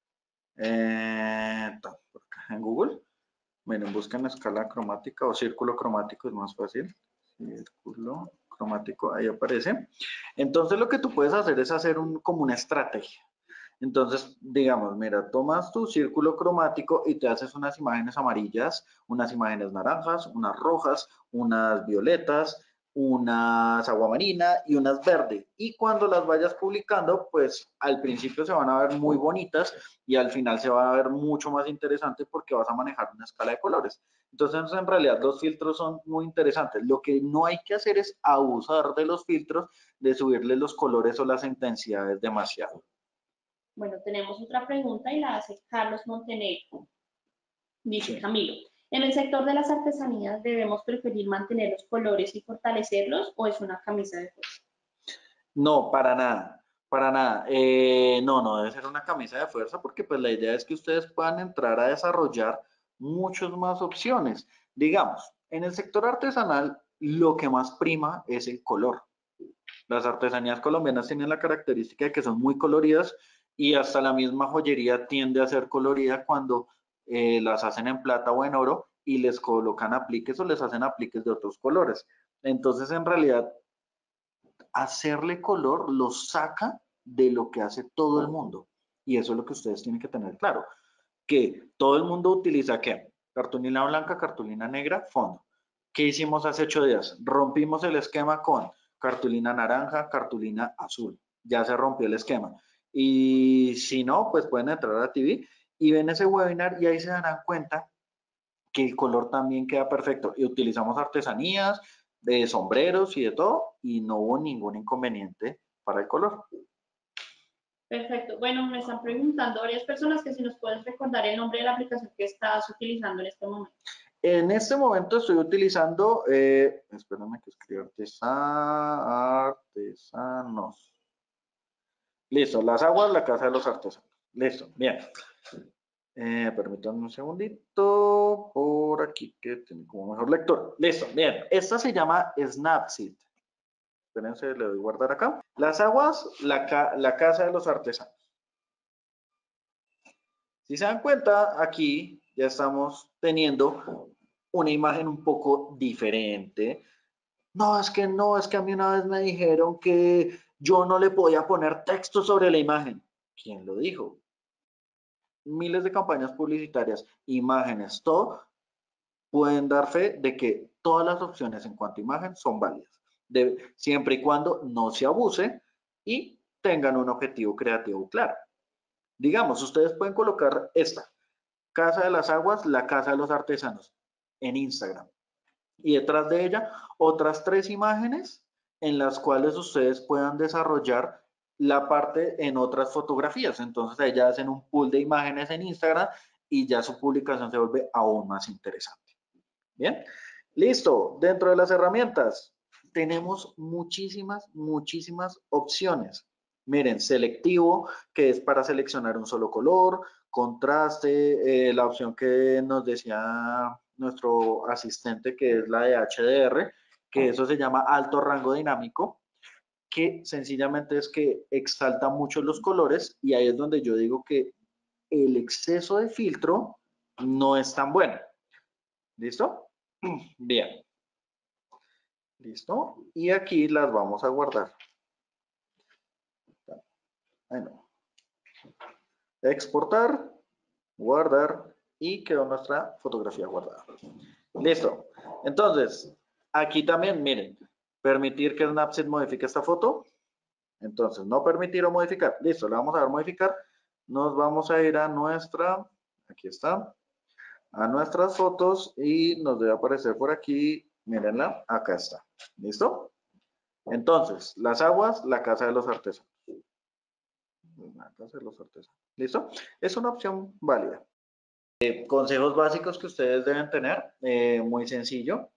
Por acá en Google. Miren, busquen escala cromática o círculo cromático, es más fácil. Círculo cromático, ahí aparece. Entonces lo que tú puedes hacer es hacer como una estrategia. Entonces, digamos, mira, tomas tu círculo cromático y te haces unas imágenes amarillas, unas imágenes naranjas, unas rojas, unas violetas, unas aguamarina y unas verde. Y cuando las vayas publicando, pues al principio se van a ver muy bonitas y al final se va a ver mucho más interesante porque vas a manejar una escala de colores. Entonces, en realidad, los filtros son muy interesantes. Lo que no hay que hacer es abusar de los filtros, de subirle los colores o las intensidades demasiado. Bueno, tenemos otra pregunta y la hace Carlos Montenegro. Dice Sí. Camilo, ¿en el sector de las artesanías debemos preferir mantener los colores y fortalecerlos o es una camisa de fuerza? No, para nada, para nada. No, no debe ser una camisa de fuerza porque pues la idea es que ustedes puedan entrar a desarrollar muchas más opciones. Digamos, en el sector artesanal lo que más prima es el color. Las artesanías colombianas tienen la característica de que son muy coloridas y hasta la misma joyería tiende a ser colorida cuando las hacen en plata o en oro y les colocan apliques o les hacen apliques de otros colores. Entonces, en realidad, hacerle color lo saca de lo que hace todo el mundo. Y eso es lo que ustedes tienen que tener claro, que todo el mundo utiliza ¿qué? Cartulina blanca, cartulina negra, fondo. ¿Qué hicimos hace 8 días? Rompimos el esquema con cartulina naranja, cartulina azul. Ya se rompió el esquema. Y si no, pues pueden entrar a TV y ven ese webinar y ahí se darán cuenta que el color también queda perfecto. Y utilizamos artesanías, de sombreros y de todo, y no hubo ningún inconveniente para el color. Perfecto. Bueno, me están preguntando varias personas que si nos puedes recordar el nombre de la aplicación que estás utilizando en este momento. En este momento estoy utilizando, espérame que escriba artesanos. Listo, las aguas, la casa de los artesanos. Listo, bien. Permítanme un segundito, por aquí que tengo como mejor lector. Listo, bien. Esta se llama Snapseed. Espérense, le doy guardar acá. Las aguas, la casa de los artesanos. Si se dan cuenta, aquí ya estamos teniendo una imagen un poco diferente. No, es que a mí una vez me dijeron que yo no le podía poner texto sobre la imagen. ¿Quién lo dijo? Miles de campañas publicitarias, imágenes, todo pueden dar fe de que todas las opciones en cuanto a imagen son válidas, siempre y cuando no se abuse y tengan un objetivo creativo claro. Digamos, ustedes pueden colocar esta, Casa de las Aguas, la Casa de los Artesanos, en Instagram. Y detrás de ella, otras 3 imágenes en las cuales ustedes puedan desarrollar la parte en otras fotografías. Entonces, ahí ya hacen un pool de imágenes en Instagram y ya su publicación se vuelve aún más interesante. Bien, listo. Dentro de las herramientas tenemos muchísimas, muchísimas opciones. Miren, selectivo, que es para seleccionar un solo color, contraste, la opción que nos decía nuestro asistente, que es la de HDR, que eso se llama alto rango dinámico, que sencillamente es que exalta mucho los colores y ahí es donde yo digo que el exceso de filtro no es tan bueno. ¿Listo? Bien. ¿Listo? Y aquí las vamos a guardar. Ahí no. Exportar, guardar y quedó nuestra fotografía guardada. Listo. Entonces, aquí también, miren, permitir que Snapseed modifique esta foto. Entonces, no permitir o modificar. Listo, le vamos a dar modificar. Nos vamos a ir a nuestra, aquí está, a nuestras fotos y nos debe aparecer por aquí, mírenla, acá está. ¿Listo? Entonces, las aguas, la casa de los artesanos. La casa de los artesanos. ¿Listo? Es una opción válida. Consejos básicos que ustedes deben tener, muy sencillo,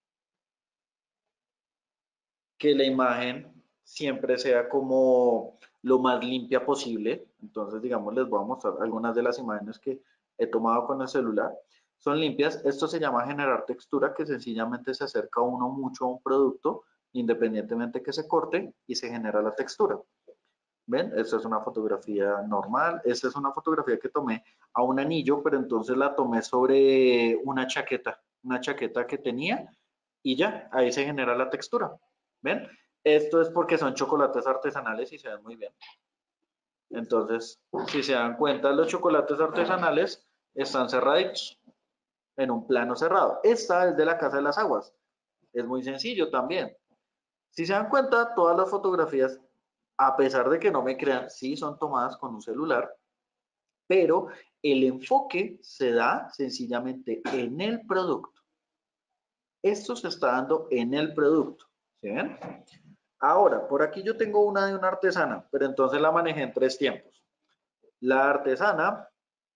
que la imagen siempre sea como lo más limpia posible. Entonces, digamos, les voy a mostrar algunas de las imágenes que he tomado con el celular. Son limpias. Esto se llama generar textura, que sencillamente se acerca uno mucho a un producto, independientemente que se corte y se genera la textura. ¿Ven? Esta es una fotografía normal. Esta es una fotografía que tomé a un anillo, pero entonces la tomé sobre una chaqueta que tenía y ya, ahí se genera la textura. ¿Ven? Esto es porque son chocolates artesanales y se ven muy bien. Entonces, si se dan cuenta, los chocolates artesanales están cerraditos en un plano cerrado. Esta es de la Casa de las Aguas. Es muy sencillo también. Si se dan cuenta, todas las fotografías, a pesar de que no me crean, sí son tomadas con un celular, pero el enfoque se da sencillamente en el producto. Esto se está dando en el producto. ¿Sí ven? Ahora, por aquí yo tengo una de una artesana, pero entonces la manejé en 3 tiempos. La artesana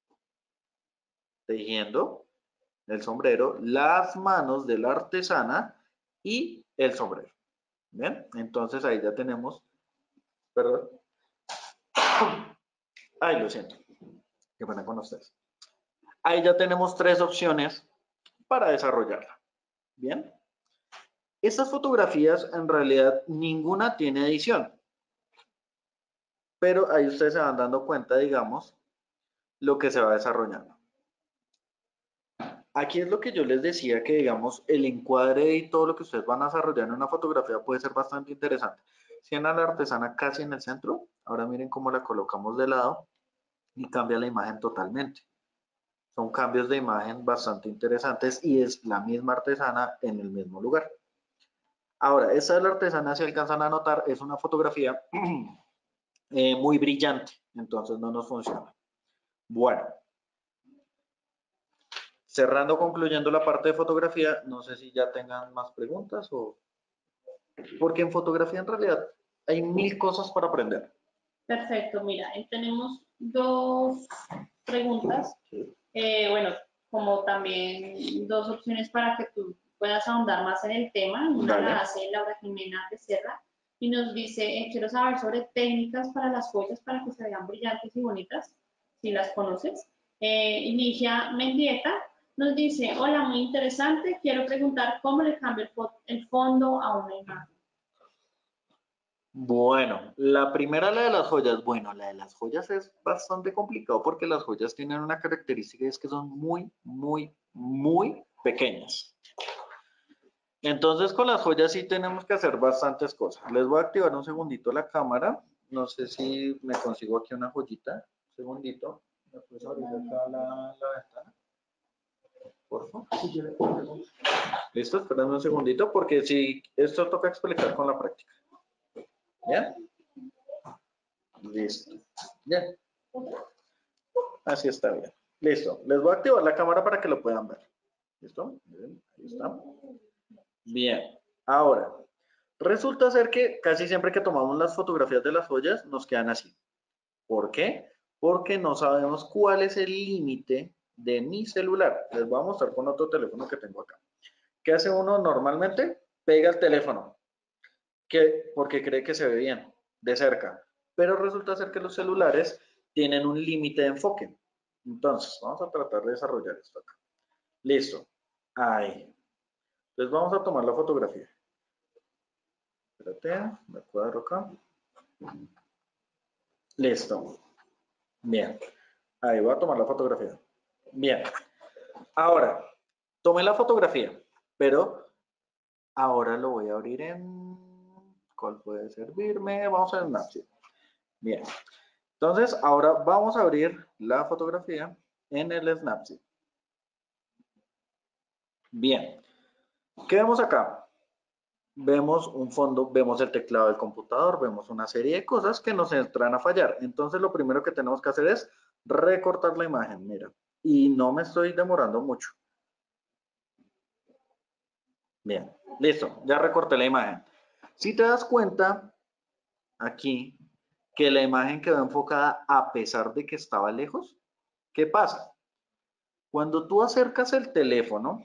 tejiendo el sombrero, las manos de la artesana y el sombrero. ¿Bien? Entonces ahí ya tenemos, perdón. Ay, lo siento. Qué pena con ustedes. Ahí ya tenemos 3 opciones para desarrollarla. Bien. Estas fotografías en realidad ninguna tiene edición, pero ahí ustedes se van dando cuenta, digamos, lo que se va desarrollando. Aquí es lo que yo les decía que, digamos, el encuadre y todo lo que ustedes van a desarrollar en una fotografía puede ser bastante interesante. Tienen a la artesana casi en el centro, ahora miren cómo la colocamos de lado y cambia la imagen totalmente. Son cambios de imagen bastante interesantes y es la misma artesana en el mismo lugar. Ahora, esta de la artesana, si alcanzan a notar, es una fotografía muy brillante, entonces no nos funciona. Bueno, cerrando, concluyendo la parte de fotografía, no sé si ya tengan más preguntas o... Porque en fotografía en realidad hay 1000 cosas para aprender. Perfecto, mira, tenemos 2 preguntas. Bueno, como también 2 opciones para que tú puedas ahondar más en el tema. Una Vale. la hace Laura Jimena Becerra y nos dice, quiero saber sobre técnicas para las joyas para que se vean brillantes y bonitas, si las conoces. Inicia Mendieta nos dice, hola, muy interesante, quiero preguntar cómo le cambio el fondo a una imagen. Bueno, la primera, la de las joyas. Bueno, la de las joyas es bastante complicado porque las joyas tienen una característica y es que son muy, muy, muy pequeñas. Entonces con las joyas sí tenemos que hacer bastantes cosas. Les voy a activar un segundito la cámara. No sé si me consigo aquí una joyita. Un segundito. ¿Me puedes abrir acá la ventana? Por favor. Listo, espérame un segundito porque si esto toca explicar con la práctica. ¿Ya? Listo. Ya. Así está bien. Listo. Les voy a activar la cámara para que lo puedan ver. ¿Listo? Bien, ahí está. Bien. Ahora, resulta ser que casi siempre que tomamos las fotografías de las joyas nos quedan así. ¿Por qué? Porque no sabemos cuál es el límite de mi celular. Les voy a mostrar con otro teléfono que tengo acá. ¿Qué hace uno normalmente? Pega el teléfono. Porque cree que se ve bien, de cerca. Pero resulta ser que los celulares tienen un límite de enfoque. Entonces, vamos a tratar de desarrollar esto acá. Listo. Ahí. Entonces vamos a tomar la fotografía. Espérate, me cuadro acá. Listo. Bien. Ahí voy a tomar la fotografía. Bien. Ahora, tomé la fotografía, pero ahora lo voy a abrir en... ¿Cuál puede servirme? Vamos a Snapseed. Bien. Entonces, ahora vamos a abrir la fotografía en el Snapseed. Bien. ¿Qué vemos acá? Vemos un fondo, vemos el teclado del computador, vemos una serie de cosas que nos entran a fallar. Entonces, lo primero que tenemos que hacer es recortar la imagen, mira. Y no me estoy demorando mucho. Bien, listo, ya recorté la imagen. Si te das cuenta, aquí, que la imagen quedó enfocada a pesar de que estaba lejos, ¿qué pasa? Cuando tú acercas el teléfono,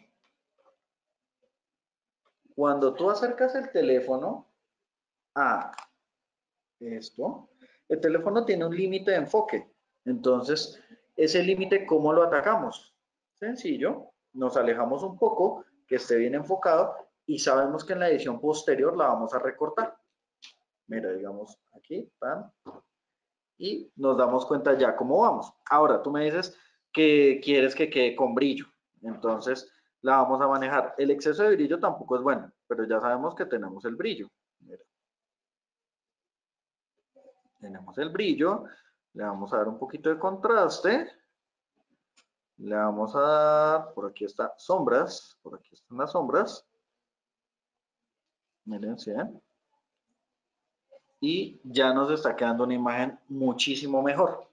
a esto, el teléfono tiene un límite de enfoque. Entonces, ese límite, ¿cómo lo atacamos? Sencillo, nos alejamos un poco, que esté bien enfocado y sabemos que en la edición posterior la vamos a recortar. Mira, digamos aquí, pan, y nos damos cuenta ya cómo vamos. Ahora, tú me dices que quieres que quede con brillo, entonces la vamos a manejar. El exceso de brillo tampoco es bueno, pero ya sabemos que tenemos el brillo. Mira. Tenemos el brillo, le vamos a dar un poquito de contraste, le vamos a dar, por aquí está, sombras, por aquí están las sombras, miren, ¿sí? Y ya nos está quedando una imagen muchísimo mejor.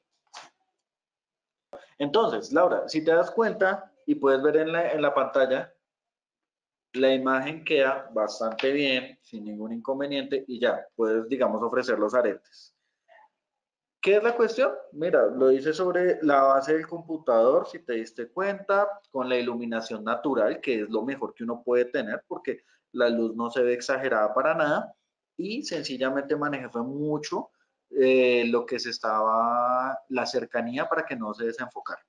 Entonces, Laura, si te das cuenta y puedes ver en la pantalla, la imagen queda bastante bien, sin ningún inconveniente y ya, puedes, digamos, ofrecer los aretes. ¿Qué es la cuestión? Mira, lo hice sobre la base del computador, si te diste cuenta, con la iluminación natural, que es lo mejor que uno puede tener, porque la luz no se ve exagerada para nada, y sencillamente manejé fue mucho lo que se estaba, la cercanía para que no se desenfocara.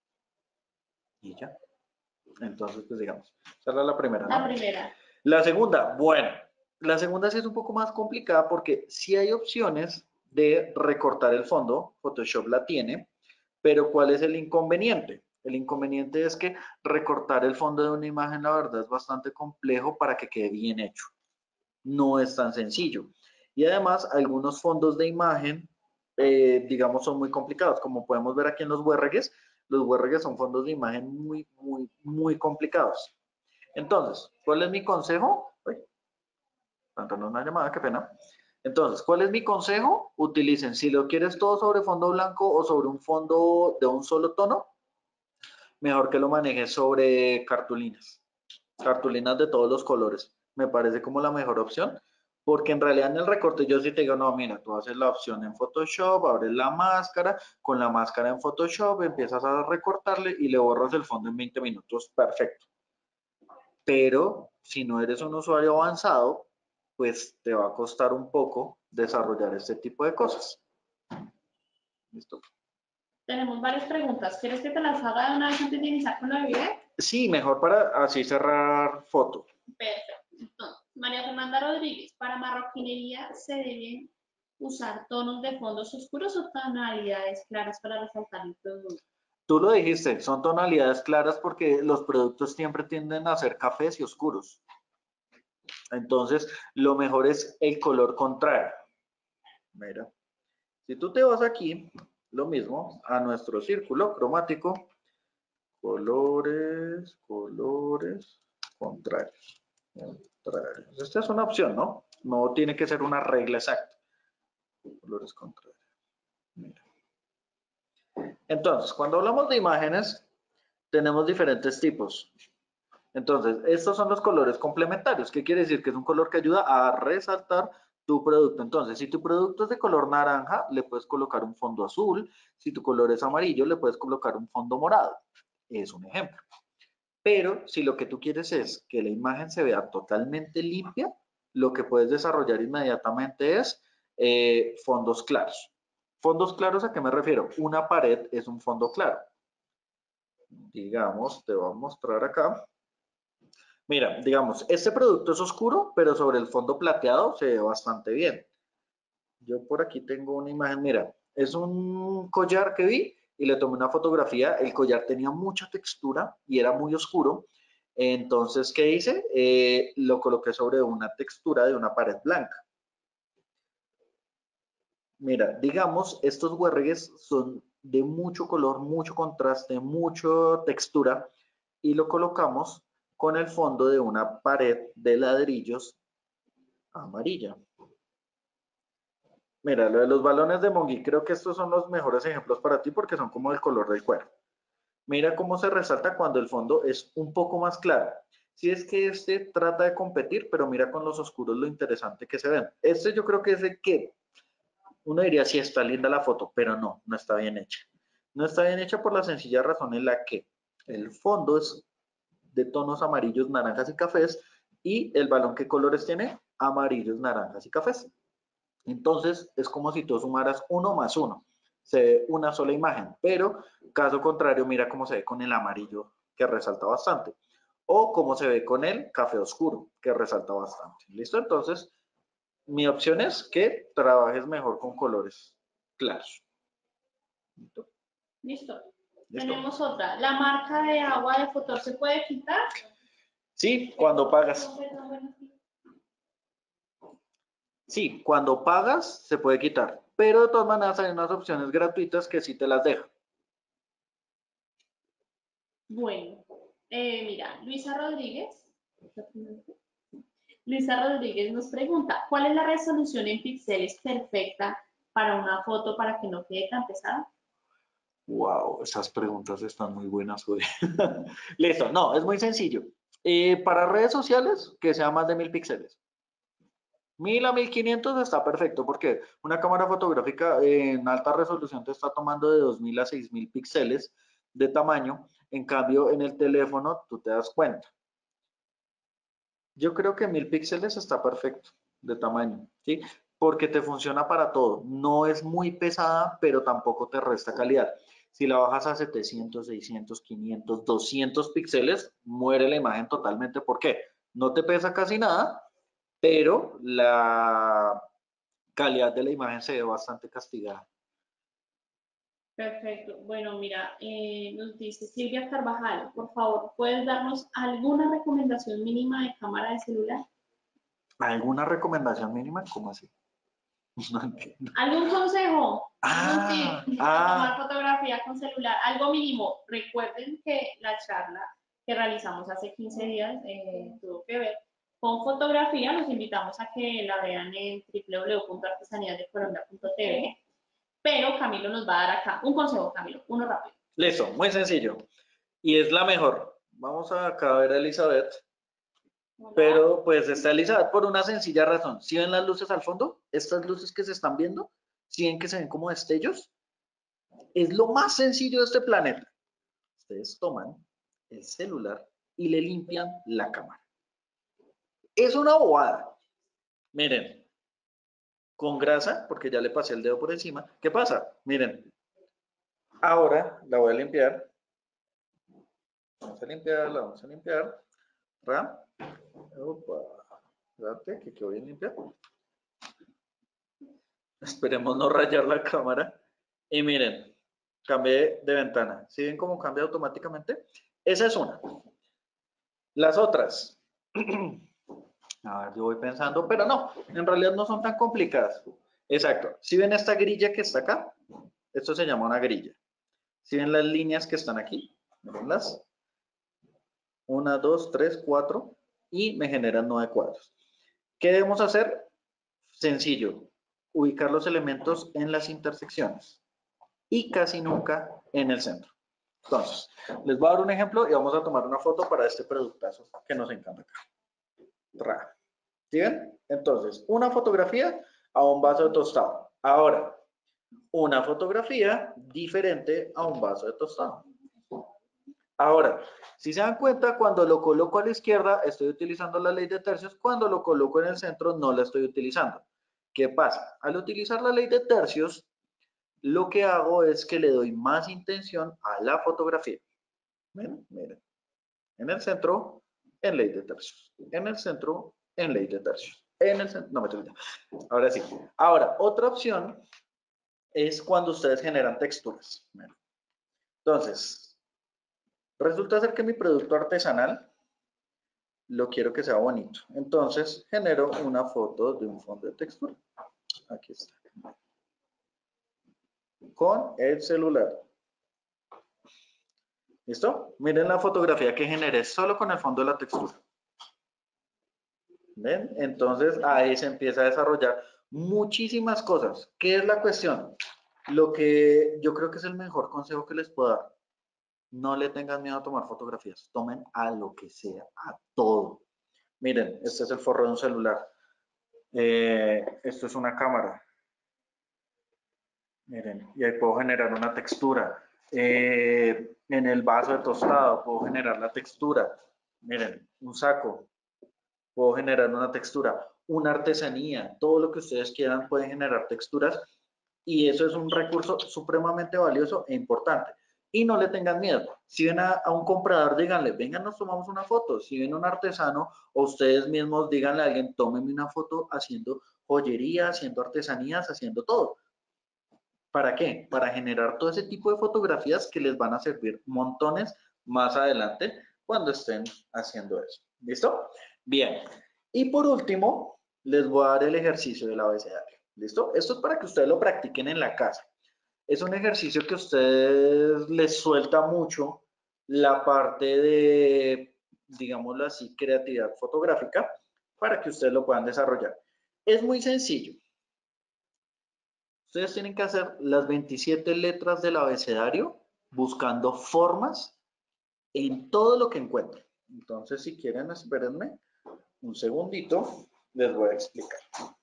Y ya. Entonces, pues digamos, esa era la primera, La ¿no? primera. La segunda, bueno, la segunda sí es un poco más complicada porque sí hay opciones de recortar el fondo, Photoshop la tiene, pero ¿cuál es el inconveniente? El inconveniente es que recortar el fondo de una imagen, la verdad, es bastante complejo para que quede bien hecho. No es tan sencillo. Y además, algunos fondos de imagen, digamos, son muy complicados. Como podemos ver aquí en los URGs son fondos de imagen muy complicados. Entonces, ¿cuál es mi consejo? Uy, tanto una llamada, qué pena. Entonces, ¿cuál es mi consejo? Utilicen, si lo quieres todo sobre fondo blanco o sobre un fondo de un solo tono, mejor que lo manejes sobre cartulinas. Cartulinas de todos los colores. Me parece como la mejor opción. Porque en realidad en el recorte yo sí te digo, no, mira, tú haces la opción en Photoshop, abres la máscara, con la máscara en Photoshop empiezas a recortarle y le borras el fondo en 20 minutos, perfecto. Pero si no eres un usuario avanzado, pues te va a costar un poco desarrollar este tipo de cosas. ¿Listo? Tenemos varias preguntas. ¿Quieres que te las haga de una vez antes de iniciar con lo de video? Sí, mejor para así cerrar foto. Perfecto. Entonces, María Fernanda Rodríguez, para marroquinería se deben usar tonos de fondos oscuros o tonalidades claras para resaltar el producto. Tú lo dijiste, son tonalidades claras porque los productos siempre tienden a ser cafés y oscuros. Entonces, lo mejor es el color contrario. Mira, si tú te vas aquí, lo mismo, a nuestro círculo cromático, colores, colores, contrarios. Contrarios. Esta es una opción, ¿no? No tiene que ser una regla exacta. Colores contrarios. Mira. Entonces, cuando hablamos de imágenes, tenemos diferentes tipos. Entonces, estos son los colores complementarios. ¿Qué quiere decir? Que es un color que ayuda a resaltar tu producto. Entonces, si tu producto es de color naranja, le puedes colocar un fondo azul. Si tu color es amarillo, le puedes colocar un fondo morado. Es un ejemplo. Pero si lo que tú quieres es que la imagen se vea totalmente limpia, lo que puedes desarrollar inmediatamente es fondos claros. ¿Fondos claros a qué me refiero? Una pared es un fondo claro. Digamos, te voy a mostrar acá. Mira, digamos, este producto es oscuro, pero sobre el fondo plateado se ve bastante bien. Yo por aquí tengo una imagen, mira, es un collar que vi y le tomé una fotografía. El collar tenía mucha textura y era muy oscuro. Entonces, ¿qué hice? Lo coloqué sobre una textura de una pared blanca. Mira, digamos, estos huerregues son de mucho color, mucho contraste, mucha textura y lo colocamos con el fondo de una pared de ladrillos amarilla. Mira, lo de los balones de Mongi, creo que estos son los mejores ejemplos para ti porque son como el color del cuero. Mira cómo se resalta cuando el fondo es un poco más claro. Si es que este trata de competir, pero mira con los oscuros lo interesante que se ven. Este yo creo que es el que uno diría, sí, está linda la foto, pero no, no está bien hecha. No está bien hecha por la sencilla razón en la que el fondo es de tonos amarillos, naranjas y cafés y el balón, ¿qué colores tiene? Amarillos, naranjas y cafés. Entonces, es como si tú sumaras uno más uno. Se ve una sola imagen, pero caso contrario, mira cómo se ve con el amarillo, que resalta bastante. O cómo se ve con el café oscuro, que resalta bastante. ¿Listo? Entonces, mi opción es que trabajes mejor con colores claros. ¿Listo? Listo. ¿Listo? Tenemos otra. ¿La marca de agua de Fotor se puede quitar? Sí, cuando pagas. Sí, cuando pagas se puede quitar, pero de todas maneras hay unas opciones gratuitas que sí te las dejan. Bueno, mira, Luisa Rodríguez nos pregunta, ¿cuál es la resolución en píxeles perfecta para una foto para que no quede tan pesada? Wow, esas preguntas están muy buenas hoy. Listo, no, es muy sencillo. Para redes sociales, que sea más de 1000 píxeles. 1000 a 1500 está perfecto porque una cámara fotográfica en alta resolución te está tomando de 2000 a 6000 píxeles de tamaño. En cambio, en el teléfono tú te das cuenta. Yo creo que 1000 píxeles está perfecto de tamaño, ¿sí? Porque te funciona para todo. No es muy pesada, pero tampoco te resta calidad. Si la bajas a 700, 600, 500, 200 píxeles, muere la imagen totalmente. ¿Por qué? No te pesa casi nada, pero la calidad de la imagen se ve bastante castigada. Perfecto. Bueno, mira, nos dice Silvia Carvajal, por favor, ¿puedes darnos alguna recomendación mínima de cámara de celular? ¿Alguna recomendación mínima? ¿Cómo así? No entiendo. ¿Algún consejo? ¿Algún Ah, tip para tomar ah, fotografía con celular? Algo mínimo. Recuerden que la charla que realizamos hace 15 días tuvo que ver con fotografía. Los invitamos a que la vean en www.artesaníasdecolombia.tv. Pero Camilo nos va a dar acá un consejo, Camilo, uno rápido. listo, muy sencillo. Y es la mejor. Vamos a acá a ver a Elizabeth. Hola. Pero pues está Elizabeth por una sencilla razón. ¿Si ven las luces al fondo? Estas luces que se están viendo, ¿si ven que se ven como destellos? Es lo más sencillo de este planeta. Ustedes toman el celular y le limpian la cámara. Es una bobada. Miren, con grasa, porque ya le pasé el dedo por encima. ¿Qué pasa? Miren, ahora la voy a limpiar. Vamos a limpiar, la vamos a limpiar. ¿Ra? Opa. Espérate, que quedó bien limpia. Esperemos no rayar la cámara. Y miren, cambié de ventana. ¿Sí ven cómo cambia automáticamente? Esa es una. Las otras. A ver, yo voy pensando, pero no, en realidad no son tan complicadas. Exacto. Si ven esta grilla que está acá, esto se llama una grilla. Si ven las líneas que están aquí, mirenlas. 1, 2, 3, 4 y me generan 9 cuadros. ¿Qué debemos hacer? Sencillo, ubicar los elementos en las intersecciones y casi nunca en el centro. Entonces, les voy a dar un ejemplo y vamos a tomar una foto para este productazo que nos encanta acá. ¿Sí ven? Entonces, una fotografía a un vaso de tostado. Ahora, una fotografía diferente a un vaso de tostado. Ahora, si se dan cuenta, cuando lo coloco a la izquierda, estoy utilizando la ley de tercios. Cuando lo coloco en el centro, no la estoy utilizando. ¿Qué pasa? Al utilizar la ley de tercios, lo que hago es que le doy más intención a la fotografía. Miren, miren. En el centro, en ley de tercios. En el centro, en ley de tercios. En el centro, no me estoy. Ahora sí. Ahora, otra opción es cuando ustedes generan texturas. Entonces, resulta ser que mi producto artesanal lo quiero que sea bonito. Entonces, genero una foto de un fondo de textura. Aquí está. Con el celular. ¿Listo? Miren la fotografía que generé solo con el fondo de la textura. ¿Ven? Entonces ahí se empieza a desarrollar muchísimas cosas. ¿Qué es la cuestión? Lo que yo creo que es el mejor consejo que les puedo dar. No le tengan miedo a tomar fotografías. Tomen a lo que sea, a todo. Miren, este es el forro de un celular. Esto es una cámara. Miren, y ahí puedo generar una textura. En el vaso de tostado puedo generar la textura. Miren, un saco, puedo generar una textura. Una artesanía, todo lo que ustedes quieran pueden generar texturas y eso es un recurso supremamente valioso e importante. Y no le tengan miedo. Si ven a un comprador, díganle, venga, nos tomamos una foto. Si ven a un artesano o ustedes mismos, díganle a alguien, tómenme una foto haciendo joyería, haciendo artesanías, haciendo todo. ¿Para qué? Para generar todo ese tipo de fotografías que les van a servir montones más adelante cuando estén haciendo eso. ¿Listo? Bien. Y por último, les voy a dar el ejercicio del abecedario. ¿Listo? Esto es para que ustedes lo practiquen en la casa. Es un ejercicio que a ustedes les suelta mucho la parte de, digámoslo así, creatividad fotográfica para que ustedes lo puedan desarrollar. Es muy sencillo. Ustedes tienen que hacer las 27 letras del abecedario buscando formas en todo lo que encuentren. Entonces, si quieren, espérenme un segundito, les voy a explicar.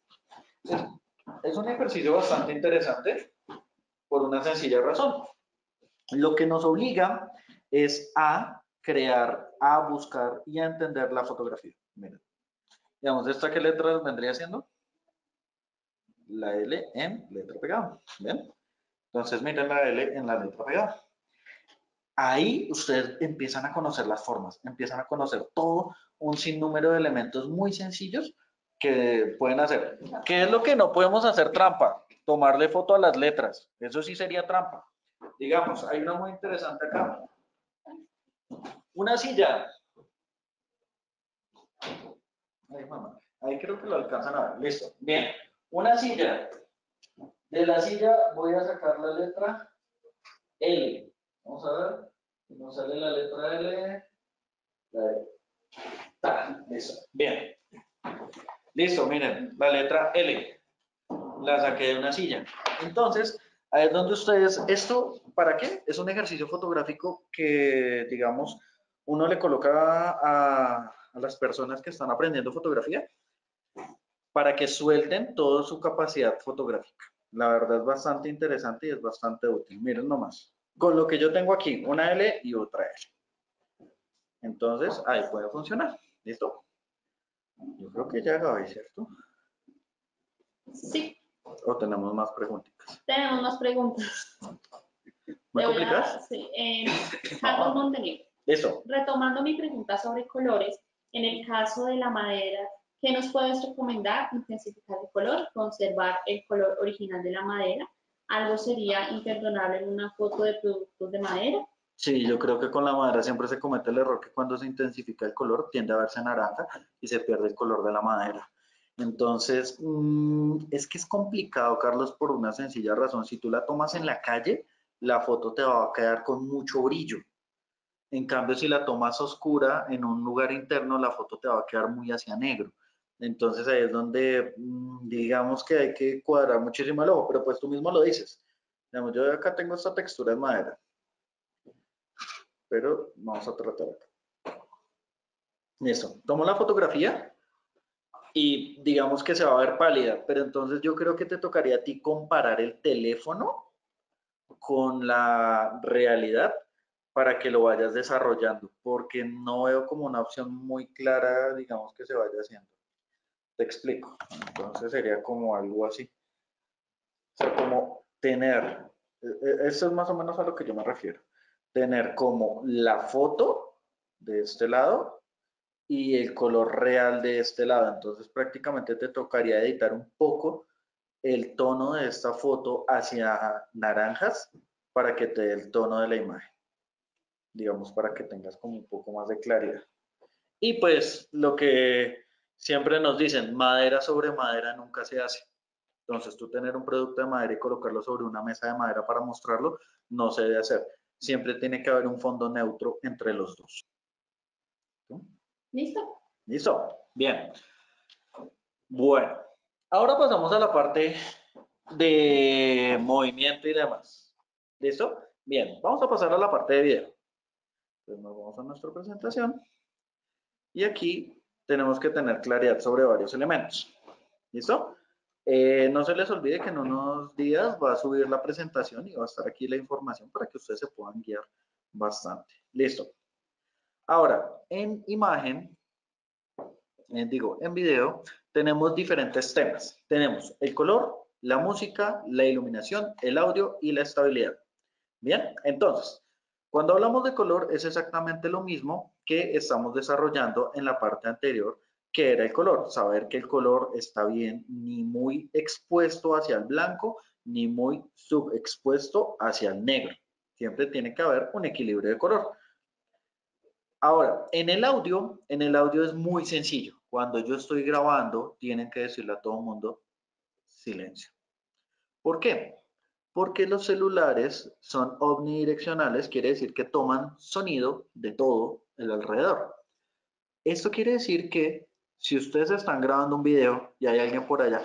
Es un ejercicio bastante interesante por una sencilla razón. Lo que nos obliga es a crear, a buscar y a entender la fotografía. Miren, digamos, ¿esta qué letra vendría siendo? La L en letra pegada. ¿Ven? Entonces, miren la L en la letra pegada. Ahí ustedes empiezan a conocer las formas, empiezan a conocer todo un sinnúmero de elementos muy sencillos que pueden hacer. ¿Qué es lo que no podemos hacer trampa? Tomarle foto a las letras. Eso sí sería trampa. Digamos, hay una muy interesante acá. Una silla. Ay, mamá. Ahí creo que lo alcanzan a ver. Listo. Bien. Una silla. De la silla voy a sacar la letra L. Vamos a ver. Nos sale la letra L. La L. Listo. Bien. Listo, miren, la letra L. La saqué de una silla. Entonces, ahí es donde ustedes, ¿esto para qué? Es un ejercicio fotográfico que, digamos, uno le coloca a las personas que están aprendiendo fotografía para que suelten toda su capacidad fotográfica. La verdad es bastante interesante y es bastante útil. Miren nomás. Con lo que yo tengo aquí, una L y otra L. Entonces, ahí puede funcionar. ¿Listo? Yo creo que ya acabé, ¿cierto? Sí. ¿O tenemos más preguntas? Tenemos más preguntas. ¿Muy complicadas? Sí. Carlos Montenegro. Eso. Retomando mi pregunta sobre colores, en el caso de la madera, ¿qué nos puedes recomendar? Intensificar el color, conservar el color original de la madera. ¿Algo sería imperdonable en una foto de productos de madera? Sí, yo creo que con la madera siempre se comete el error que cuando se intensifica el color tiende a verse naranja y se pierde el color de la madera. Entonces, es que es complicado, Carlos, por una sencilla razón. Si tú la tomas en la calle, la foto te va a quedar con mucho brillo. En cambio, si la tomas oscura en un lugar interno, la foto te va a quedar muy hacia negro. Entonces ahí es donde digamos que hay que cuadrar muchísimo el ojo, pero pues tú mismo lo dices. Digamos, yo acá tengo esta textura en madera, pero vamos a tratar acá. Listo, tomo la fotografía y digamos que se va a ver pálida, pero entonces yo creo que te tocaría a ti comparar el teléfono con la realidad para que lo vayas desarrollando, porque no veo como una opción muy clara, digamos, que se vaya haciendo. Te explico. Entonces sería como algo así. O sea, como tener, eso es más o menos a lo que yo me refiero. Tener como la foto de este lado y el color real de este lado. Entonces prácticamente te tocaría editar un poco el tono de esta foto hacia naranjas para que te dé el tono de la imagen, digamos, para que tengas como un poco más de claridad. Y pues lo que siempre nos dicen, madera sobre madera nunca se hace. Entonces tú tener un producto de madera y colocarlo sobre una mesa de madera para mostrarlo, no se debe hacer. Siempre tiene que haber un fondo neutro entre los dos. ¿Listo? ¿Listo? Bien. Bueno, ahora pasamos a la parte de movimiento y demás. ¿Listo? Bien, vamos a pasar a la parte de video. Entonces nos vamos a nuestra presentación y aquí tenemos que tener claridad sobre varios elementos. ¿Listo? No se les olvide que en unos días va a subir la presentación y va a estar aquí la información para que ustedes se puedan guiar bastante. Listo. Ahora, en imagen, en video, tenemos diferentes temas. Tenemos el color, la música, la iluminación, el audio y la estabilidad. Bien, entonces, cuando hablamos de color es exactamente lo mismo que estamos desarrollando en la parte anterior, que era el color. Saber que el color está bien ni muy expuesto hacia el blanco, ni muy subexpuesto hacia el negro. Siempre tiene que haber un equilibrio de color. Ahora, en el audio es muy sencillo. Cuando yo estoy grabando, tienen que decirle a todo el mundo silencio. ¿Por qué? Porque los celulares son omnidireccionales, quiere decir que toman sonido de todo el alrededor. Esto quiere decir que si ustedes están grabando un video y hay alguien por allá,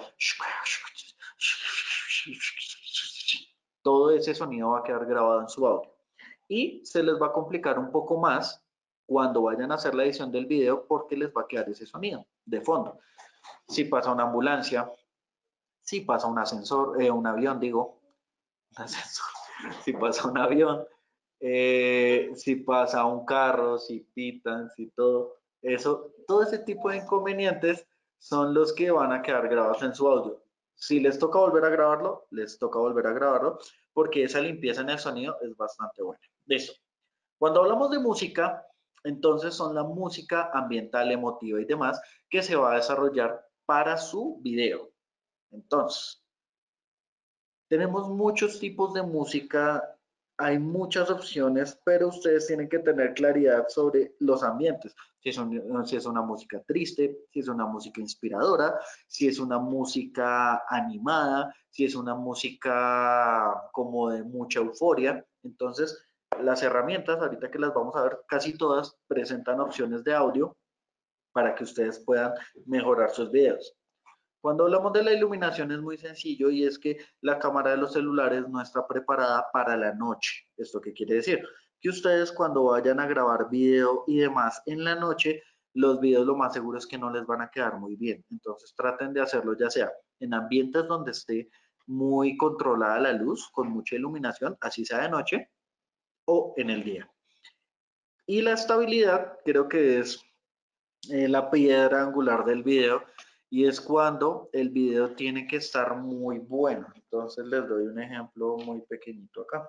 todo ese sonido va a quedar grabado en su audio. Y se les va a complicar un poco más cuando vayan a hacer la edición del video porque les va a quedar ese sonido de fondo. Si pasa una ambulancia, si pasa un ascensor, un avión, digo, un ascensor, si pasa un avión, si pasa un carro, si pitan, si todo eso, todo ese tipo de inconvenientes son los que van a quedar grabados en su audio. Si les toca volver a grabarlo, les toca volver a grabarlo, porque esa limpieza en el sonido es bastante buena. Listo. Cuando hablamos de música, entonces son la música ambiental, emotiva y demás que se va a desarrollar para su video. Entonces, tenemos muchos tipos de música, hay muchas opciones, pero ustedes tienen que tener claridad sobre los ambientes. Si es una música triste, si es una música inspiradora, si es una música animada, si es una música como de mucha euforia. Entonces, las herramientas, ahorita que las vamos a ver, casi todas presentan opciones de audio para que ustedes puedan mejorar sus videos. Cuando hablamos de la iluminación es muy sencillo y es que la cámara de los celulares no está preparada para la noche. ¿Esto qué quiere decir? Que ustedes cuando vayan a grabar video y demás en la noche, los videos lo más seguro es que no les van a quedar muy bien. Entonces traten de hacerlo ya sea en ambientes donde esté muy controlada la luz, con mucha iluminación, así sea de noche o en el día. Y la estabilidad creo que es la piedra angular del video y es cuando el video tiene que estar muy bueno. Entonces les doy un ejemplo muy pequeñito acá.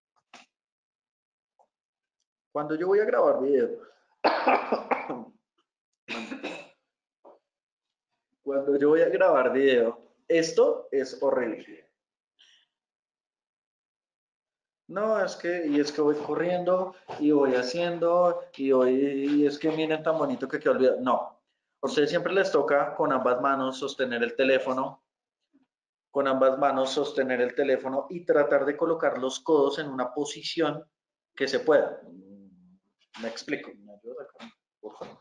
Cuando yo voy a grabar video, cuando yo voy a grabar video, esto es horrible. No, es que voy corriendo y voy haciendo y es que miren tan bonito que quedó el video. No, a ustedes siempre les toca con ambas manos sostener el teléfono, con ambas manos sostener el teléfono y tratar de colocar los codos en una posición que se pueda. Me explico. ¿Me ayudas acá, por favor?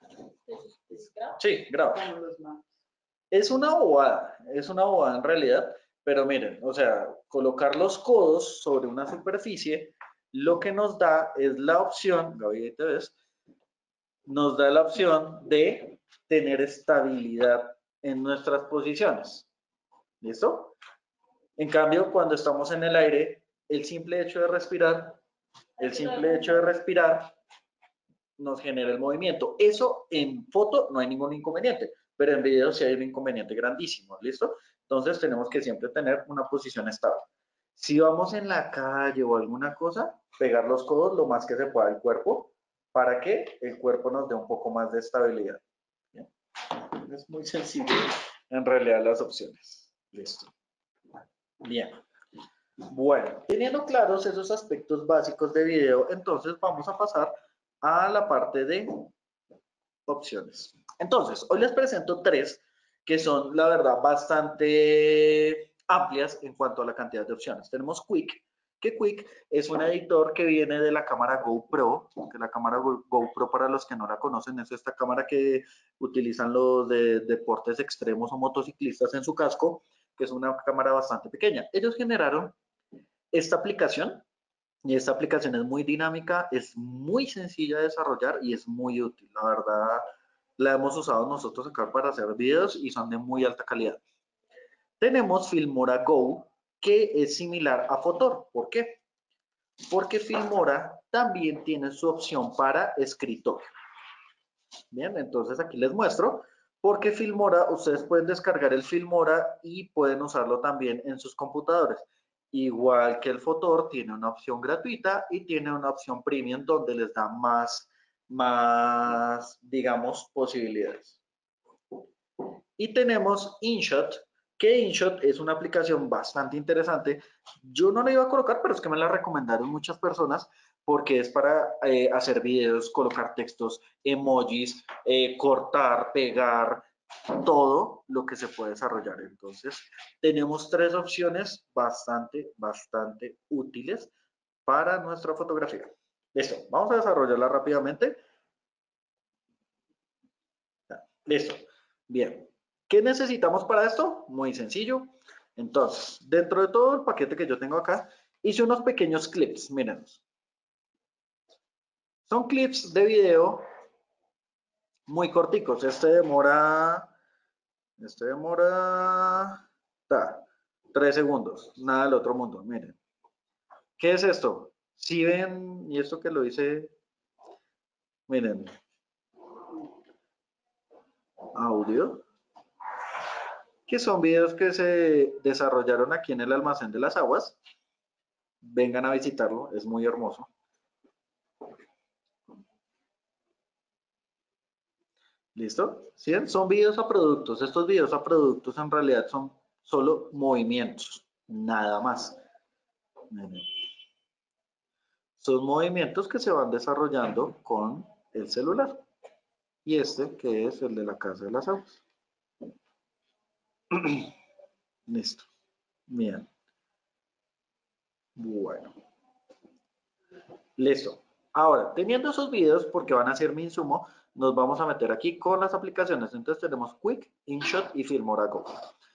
Sí, graba. Es una bobada en realidad, pero miren, o sea, colocar los codos sobre una superficie, lo que nos da es la opción, Gaby, ahí te ves, nos da la opción de tener estabilidad en nuestras posiciones. ¿Listo? En cambio, cuando estamos en el aire, el simple hecho de respirar, nos genera el movimiento. Eso en foto no hay ningún inconveniente, pero en video sí hay un inconveniente grandísimo, ¿listo? Entonces tenemos que siempre tener una posición estable. Si vamos en la calle o alguna cosa, pegar los codos lo más que se pueda al cuerpo para que el cuerpo nos dé un poco más de estabilidad. ¿Bien? Es muy sencillo en realidad las opciones. Listo. Bien. Bueno, teniendo claros esos aspectos básicos de video, entonces vamos a pasar a la parte de opciones. Entonces, hoy les presento tres que son, la verdad, bastante amplias en cuanto a la cantidad de opciones. Tenemos Quick, que Quick es un editor que viene de la cámara GoPro, que la cámara GoPro, para los que no la conocen, es esta cámara que utilizan los de deportes extremos o motociclistas en su casco, que es una cámara bastante pequeña. Ellos generaron esta aplicación y esta aplicación es muy dinámica, es muy sencilla de desarrollar y es muy útil. La verdad, la hemos usado nosotros acá para hacer videos y son de muy alta calidad. Tenemos Filmora Go, que es similar a Fotor. ¿Por qué? Porque Filmora también tiene su opción para escritorio. Bien, entonces aquí les muestro. Porque Filmora, ustedes pueden descargar el Filmora y pueden usarlo también en sus computadores. Igual que el Fotor, tiene una opción gratuita y tiene una opción premium donde les da más, digamos, posibilidades. Y tenemos InShot, que InShot es una aplicación bastante interesante. Yo no la iba a colocar, pero es que me la recomendaron muchas personas porque es para hacer videos, colocar textos, emojis, cortar, pegar, todo lo que se puede desarrollar. Entonces, tenemos tres opciones bastante útiles para nuestra fotografía. Listo, vamos a desarrollarla rápidamente. Listo, bien. ¿Qué necesitamos para esto? Muy sencillo. Entonces, dentro de todo el paquete que yo tengo acá, hice unos pequeños clips, mírenlos. Son clips de video muy corticos. Este demora 3 segundos, nada del otro mundo, miren. ¿Qué es esto? Si ven, y esto que lo hice, miren, audio, que son videos que se desarrollaron aquí en el almacén de las aguas. Vengan a visitarlo, es muy hermoso. ¿Listo? ¿Sí? Son videos a productos. Estos videos a productos en realidad son solo movimientos, nada más. Son movimientos que se van desarrollando con el celular. Y este que es el de la Casa de las Aguas. Listo. Bien. Bueno. Listo. Ahora, teniendo esos videos, porque van a ser mi insumo, nos vamos a meter aquí con las aplicaciones. Entonces tenemos Quick, InShot y Filmora Go.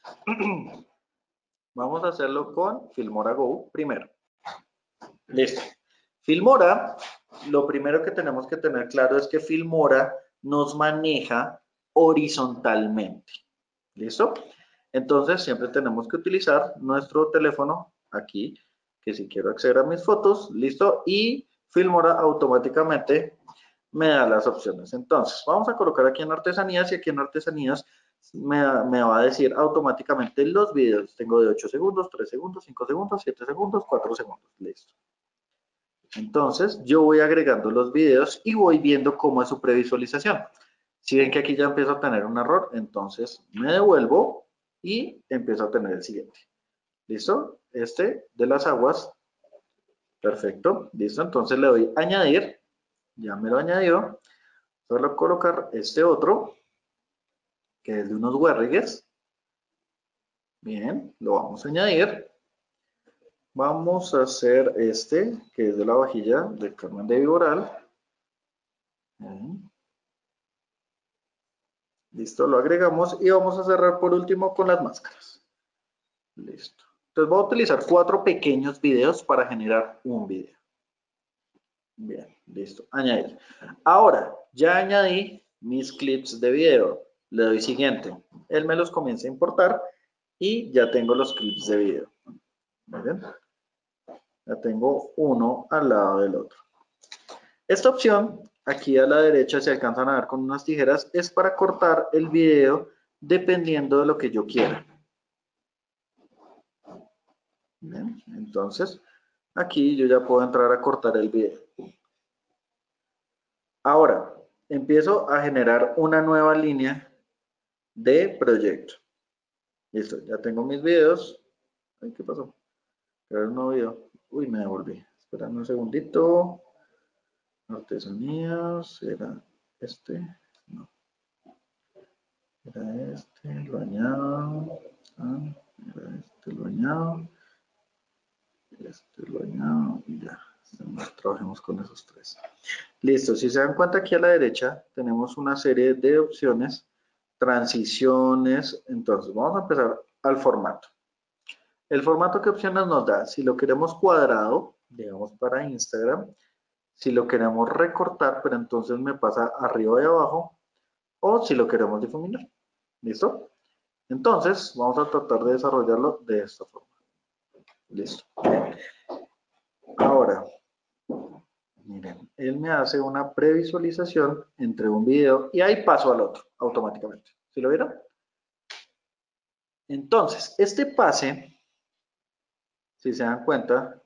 Vamos a hacerlo con Filmora Go primero. Listo. Filmora, lo primero que tenemos que tener claro es que Filmora nos maneja horizontalmente. ¿Listo? Entonces, siempre tenemos que utilizar nuestro teléfono aquí, que si quiero acceder a mis fotos, listo, y Filmora automáticamente me da las opciones. Entonces, vamos a colocar aquí en artesanías y aquí en artesanías me va a decir automáticamente los videos. Tengo de 8 segundos, 3 segundos, 5 segundos, 7 segundos, 4 segundos. Listo. Entonces, yo voy agregando los videos y voy viendo cómo es su previsualización. Si ven que aquí ya empiezo a tener un error, entonces me devuelvo y empiezo a tener el siguiente. ¿Listo? Este de las aguas. Perfecto. ¿Listo? Entonces le doy añadir. Ya me lo añadió. Solo colocar este otro, que es de unos huérrigues. Bien, lo vamos a añadir. Vamos a hacer este, que es de la vajilla de Carmen de Viboral. Bien. Listo, lo agregamos y vamos a cerrar por último con las máscaras. Listo. Entonces voy a utilizar 4 pequeños videos para generar un video. Bien, listo. Añadir. Ahora, ya añadí mis clips de video. Le doy siguiente. Él me los comienza a importar y ya tengo los clips de video. Miren. Ya tengo uno al lado del otro. Esta opción, aquí a la derecha, se alcanzan a ver con unas tijeras, es para cortar el video dependiendo de lo que yo quiera. Bien, entonces, aquí yo ya puedo entrar a cortar el video. Ahora, empiezo a generar una nueva línea de proyecto. Listo, ya tengo mis videos. Ay, ¿qué pasó? Crear un nuevo video. Uy, me devolví. Esperando un segundito. Artesanías, era este. No, era este, lo añado. Ah, era este, lo añado. Este lo añado y ya. Trabajemos con esos tres. Listo, si se dan cuenta aquí a la derecha tenemos una serie de opciones, transiciones. Entonces vamos a empezar al formato. El formato, ¿qué opciones nos da? Si lo queremos cuadrado, digamos para Instagram, si lo queremos recortar, pero entonces me pasa arriba y abajo, o si lo queremos difuminar. ¿Listo? Entonces vamos a tratar de desarrollarlo de esta forma. Listo. Ahora, miren, él me hace una previsualización entre un video y ahí paso al otro automáticamente. ¿Sí lo vieron? Entonces, este pase, si se dan cuenta,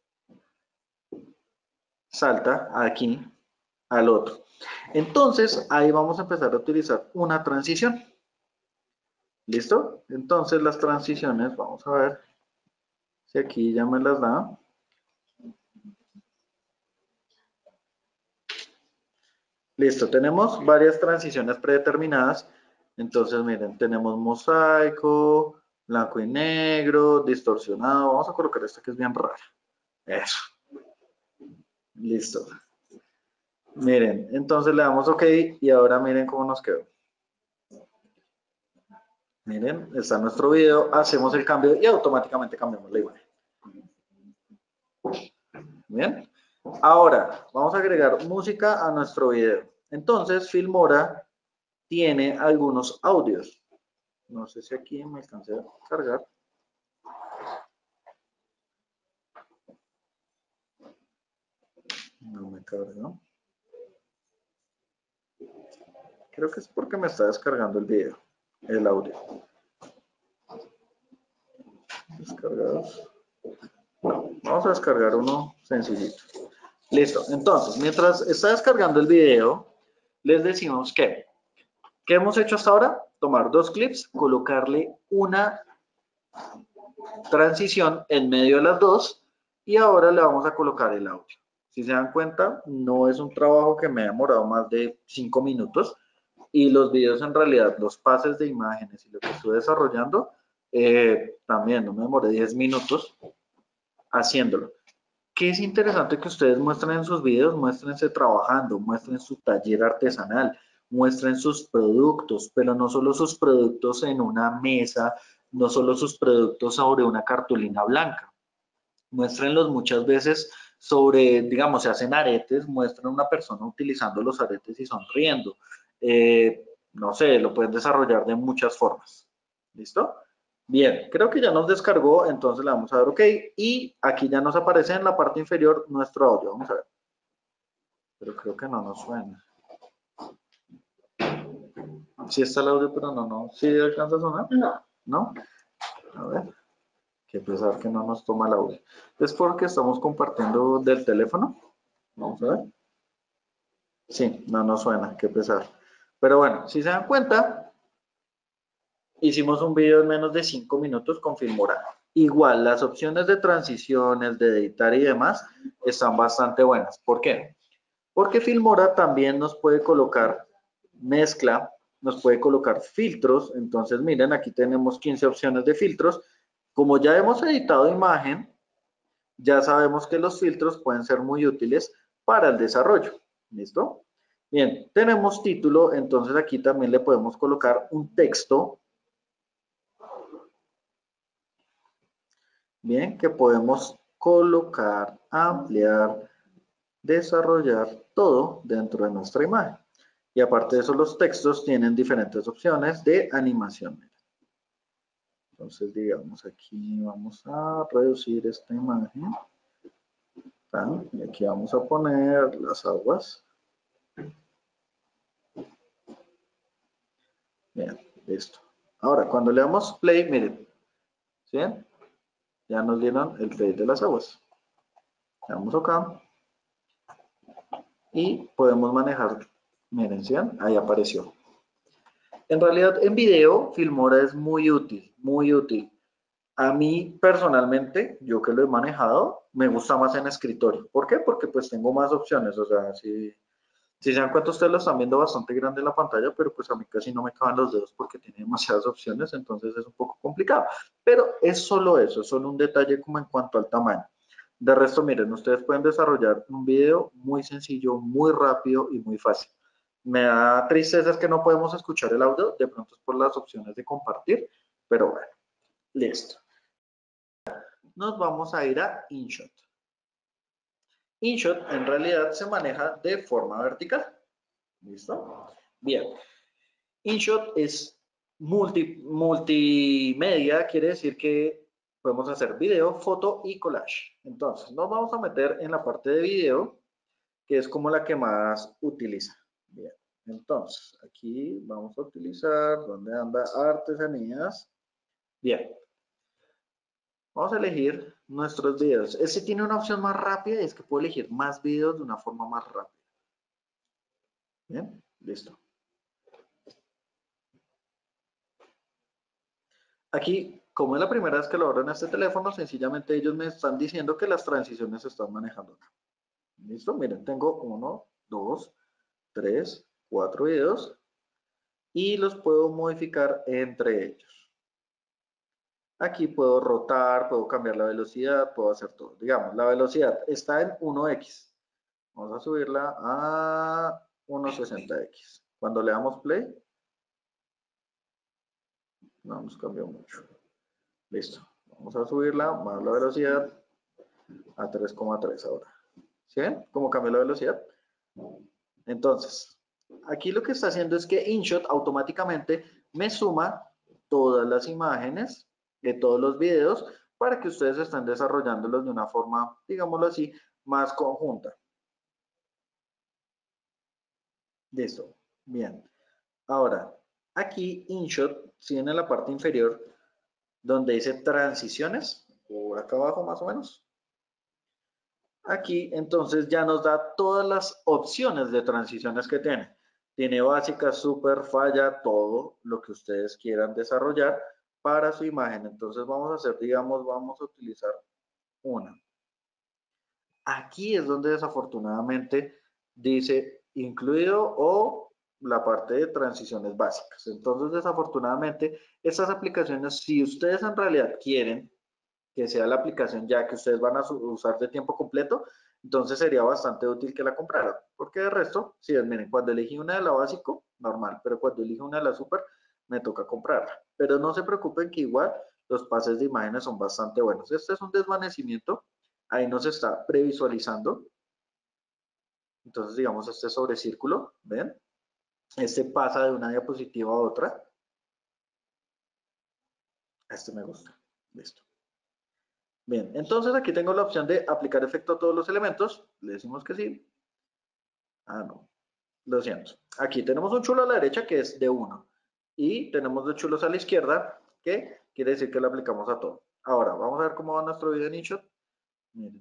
salta aquí al otro. Entonces, ahí vamos a empezar a utilizar una transición. ¿Listo? Entonces, las transiciones, vamos a ver si aquí ya me las da. Listo, tenemos varias transiciones predeterminadas. Entonces, miren, tenemos mosaico, blanco y negro, distorsionado. Vamos a colocar esta que es bien rara. Eso. Listo. Miren, entonces le damos OK y ahora miren cómo nos quedó. Miren, está nuestro video, hacemos el cambio y automáticamente cambiamos la imagen. Bien. Ahora, vamos a agregar música a nuestro video. Entonces, Filmora tiene algunos audios. No sé si aquí me alcancé a cargar. No me carga. Creo que es porque me está descargando el video, el audio. Descargados. No, vamos a descargar uno sencillito. Listo. Entonces, mientras está descargando el video, les decimos que, ¿qué hemos hecho hasta ahora? Tomar dos clips, colocarle una transición en medio de las dos y ahora le vamos a colocar el audio. Si se dan cuenta, no es un trabajo que me ha demorado más de 5 minutos y los videos en realidad, los pases de imágenes y lo que estuve desarrollando, también no me demoré 10 minutos haciéndolo. ¿Qué es interesante que ustedes muestren en sus videos? Muéstrense trabajando, muestren su taller artesanal, muestren sus productos, pero no solo sus productos en una mesa, no solo sus productos sobre una cartulina blanca. Muéstrenlos muchas veces sobre, digamos, se hacen aretes, muestren a una persona utilizando los aretes y sonriendo. No sé, lo pueden desarrollar de muchas formas. ¿Listo? Bien, creo que ya nos descargó, entonces le vamos a dar OK y aquí ya nos aparece en la parte inferior nuestro audio. Vamos a ver. Pero creo que no nos suena. Sí está el audio, pero no. ¿Sí alcanza a sonar? No. ¿No? A ver. Qué pesar que no nos toma el audio. ¿Es porque estamos compartiendo del teléfono? Vamos a ver. Sí, no nos suena, qué pesar. Pero bueno, si se dan cuenta, hicimos un video en menos de 5 minutos con Filmora. Igual, las opciones de transiciones, de editar y demás están bastante buenas. ¿Por qué? Porque Filmora también nos puede colocar mezcla, nos puede colocar filtros. Entonces, miren, aquí tenemos 15 opciones de filtros. Como ya hemos editado imagen, ya sabemos que los filtros pueden ser muy útiles para el desarrollo. ¿Listo? Bien, tenemos título, entonces aquí también le podemos colocar un texto. Bien, que podemos colocar, ampliar, desarrollar todo dentro de nuestra imagen. Y aparte de eso, los textos tienen diferentes opciones de animación. Entonces, digamos, aquí vamos a reducir esta imagen. Y aquí vamos a poner las aguas. Bien, listo. Ahora, cuando le damos play, miren, ¿sí? Ya nos dieron el play de las aguas. Le damos acá. y podemos manejar, miren, ¿sí ven? Ahí apareció. En realidad, en video, Filmora es muy útil, muy útil. A mí, personalmente, yo que lo he manejado, me gusta más en escritorio. ¿Por qué? Porque pues tengo más opciones. O sea, si se dan cuenta, ustedes lo están viendo bastante grande en la pantalla, pero pues a mí casi no me caben los dedos porque tiene demasiadas opciones, entonces es un poco complicado. Pero es solo eso, es solo un detalle como en cuanto al tamaño. De resto, miren, ustedes pueden desarrollar un video muy sencillo, muy rápido y muy fácil. Me da tristeza es que no podemos escuchar el audio, de pronto es por las opciones de compartir, pero bueno, listo. Nos vamos a ir a InShot. InShot en realidad se maneja de forma vertical. ¿Listo? Bien. InShot es multimedia, quiere decir que podemos hacer video, foto y collage. Entonces, nos vamos a meter en la parte de video, que es como la que más utiliza. Bien. Entonces, aquí vamos a utilizar, ¿dónde anda? Artesanías. Bien. Vamos a elegir nuestros videos. Este tiene una opción más rápida y es que puedo elegir más videos de una forma más rápida. Bien, listo. Aquí, como es la primera vez que lo abro en este teléfono, sencillamente ellos me están diciendo que las transiciones se están manejando acá. ¿Listo? Miren, tengo 1, 2, 3, 4 videos y los puedo modificar entre ellos. Aquí puedo rotar, puedo cambiar la velocidad, puedo hacer todo. Digamos, la velocidad está en 1x. Vamos a subirla a 1.60x. Cuando le damos play, no nos cambió mucho. Listo. Vamos a subirla más la velocidad a 3,3 ahora. ¿Sí ven cómo cambió la velocidad? Entonces, aquí lo que está haciendo es que InShot automáticamente me suma todas las imágenes de todos los videos para que ustedes estén desarrollándolos de una forma, digámoslo así, más conjunta. Listo. Bien. Ahora, aquí InShot, si ven en la parte inferior, donde dice transiciones, por acá abajo más o menos, aquí entonces ya nos da todas las opciones de transiciones que tiene. Tiene básica, super, falla, todo lo que ustedes quieran desarrollar para su imagen. Entonces vamos a hacer, digamos, vamos a utilizar una. Aquí es donde desafortunadamente dice incluido o la parte de transiciones básicas. Entonces desafortunadamente estas aplicaciones, si ustedes en realidad quieren que sea la aplicación ya que ustedes van a usar de tiempo completo, entonces sería bastante útil que la compraran. Porque de resto, si ven, miren, cuando elegí una de la básico, normal, pero cuando elijo una de la super, me toca comprarla. Pero no se preocupen que igual los pases de imágenes son bastante buenos. Este es un desvanecimiento, ahí nos está previsualizando. Entonces, digamos, este sobre círculo, ¿ven? Este pasa de una diapositiva a otra. Este me gusta. Listo. Bien, entonces aquí tengo la opción de aplicar efecto a todos los elementos. Le decimos que sí. Ah, no. Lo siento. Aquí tenemos un chulo a la derecha que es de 1. Y tenemos dos chulos a la izquierda que quiere decir que lo aplicamos a todo. Ahora, vamos a ver cómo va nuestro video en InShot. Miren.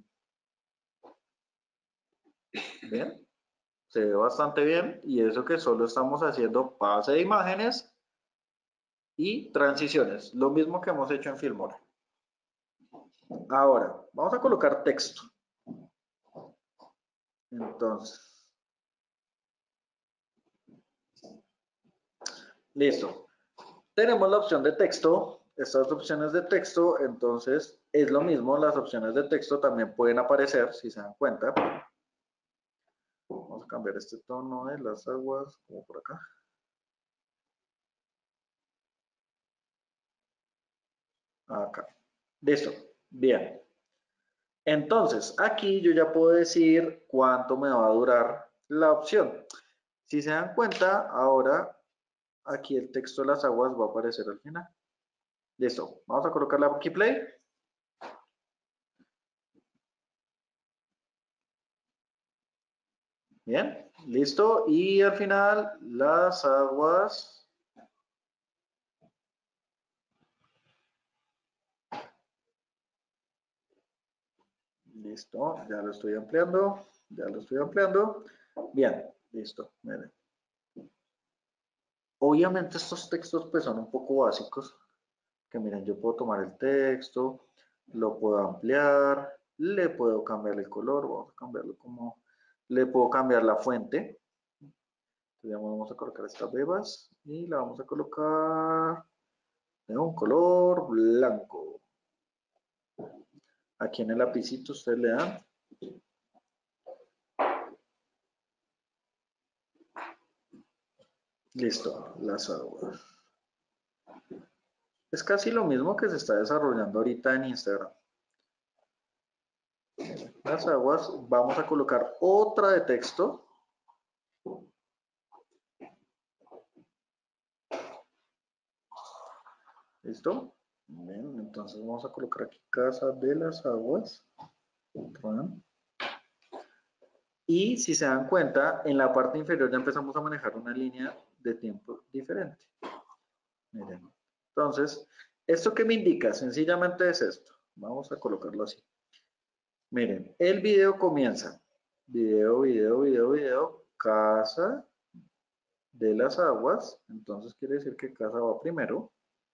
Bien. Se ve bastante bien. Y eso que solo estamos haciendo pase de imágenes y transiciones. Lo mismo que hemos hecho en Filmora. Ahora, vamos a colocar texto. Entonces, listo. Tenemos la opción de texto. Estas opciones de texto, entonces, es lo mismo. Las opciones de texto también pueden aparecer, si se dan cuenta. Vamos a cambiar este tono de las aguas, como por acá. Acá. Listo. Bien. Entonces, aquí yo ya puedo decir cuánto me va a durar la opción. Si se dan cuenta, ahora aquí el texto de las aguas va a aparecer al final. Listo. Vamos a colocarle aquí play. Bien. Listo. Y al final, las aguas. Listo. Ya lo estoy ampliando. Ya lo estoy ampliando. Bien, listo. Miren. Obviamente estos textos pues son un poco básicos, que miren, yo puedo tomar el texto, lo puedo ampliar, le puedo cambiar el color, vamos a cambiarlo como, le puedo cambiar la fuente. Entonces, vamos a colocar estas bebas y la vamos a colocar de un color blanco. Aquí en el lapicito ustedes le dan. Listo, las aguas. Es casi lo mismo que se está desarrollando ahorita en Instagram. Las aguas, vamos a colocar otra de texto. ¿Listo? Bien, entonces vamos a colocar aquí Casa de las Aguas. Y si se dan cuenta, en la parte inferior ya empezamos a manejar una línea de tiempo diferente. Miren. Entonces, ¿esto qué me indica? Sencillamente es esto. Vamos a colocarlo así. Miren, el video comienza. Video, Casa de las Aguas. Entonces quiere decir que Casa va primero.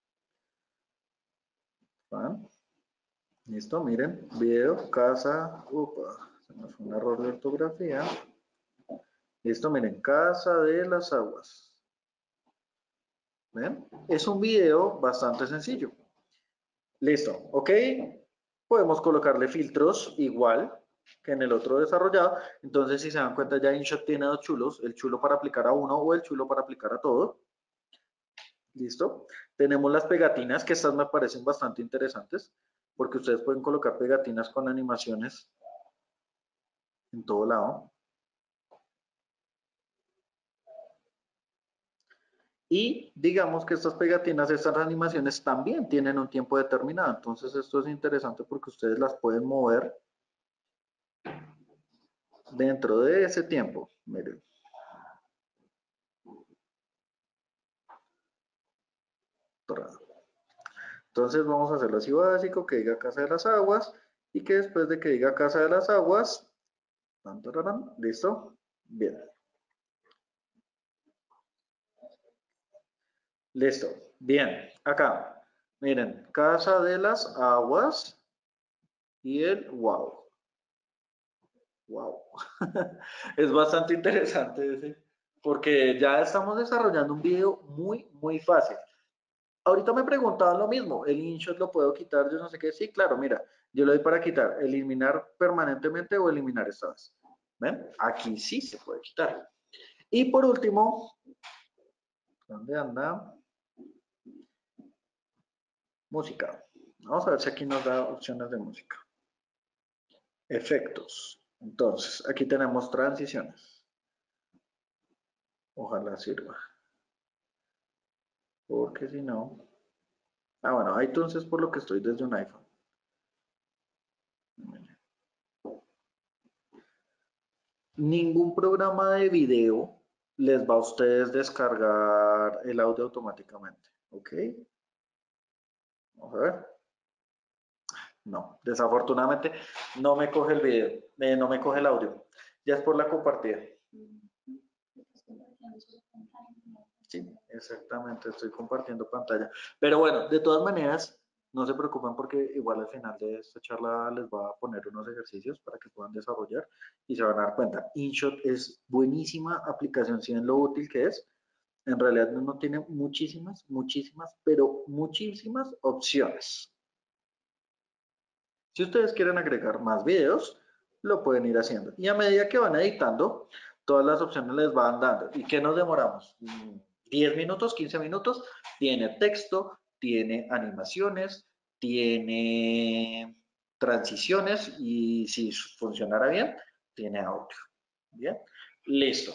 ¿Van? Listo, miren. Video, Casa. Upa, se me fue un error de ortografía. Listo, miren. Casa de las Aguas. ¿Ven? Es un video bastante sencillo. Listo, ¿ok? Podemos colocarle filtros igual que en el otro desarrollado. Entonces, si se dan cuenta, ya InShot tiene dos chulos, el chulo para aplicar a uno o el chulo para aplicar a todo. ¿Listo? Tenemos las pegatinas, que estas me parecen bastante interesantes, porque ustedes pueden colocar pegatinas con animaciones en todo lado. Y digamos que estas pegatinas, estas animaciones también tienen un tiempo determinado. Entonces, esto es interesante porque ustedes las pueden mover dentro de ese tiempo. Miren. Entonces vamos a hacerlo así básico, que diga Casa de las Aguas y que después de que diga Casa de las Aguas, ¿listo? Bien. Listo. Bien. Acá, miren, Casa de las Aguas y el wow. Wow. Es bastante interesante ese, porque ya estamos desarrollando un video muy fácil. Ahorita me preguntaban lo mismo, el InShot lo puedo quitar, yo no sé qué. Sí, claro, mira, yo le doy para quitar, eliminar permanentemente o eliminar esta vez. ¿Ven? Aquí sí se puede quitar. Y por último, ¿dónde anda? Música. Vamos a ver si aquí nos da opciones de música. Efectos. Entonces, aquí tenemos transiciones. Ojalá sirva. Porque si no... Ah, bueno, iTunes es por lo que estoy desde un iPhone. Ningún programa de video les va a ustedes descargar el audio automáticamente. ¿Ok? Vamos a ver. No, desafortunadamente no me coge el video, no me coge el audio. Ya es por la compartida. Sí, exactamente, estoy compartiendo pantalla. Pero bueno, de todas maneras, no se preocupen porque igual al final de esta charla les va a poner unos ejercicios para que puedan desarrollar y se van a dar cuenta. InShot es buenísima aplicación, si ven lo útil que es. En realidad no tiene muchísimas, pero muchísimas opciones. Si ustedes quieren agregar más videos, lo pueden ir haciendo. Y a medida que van editando, todas las opciones les van dando. ¿Y qué nos demoramos? 10 minutos, 15 minutos. Tiene texto, tiene animaciones, tiene transiciones y si funcionara bien, tiene audio. Bien, listo.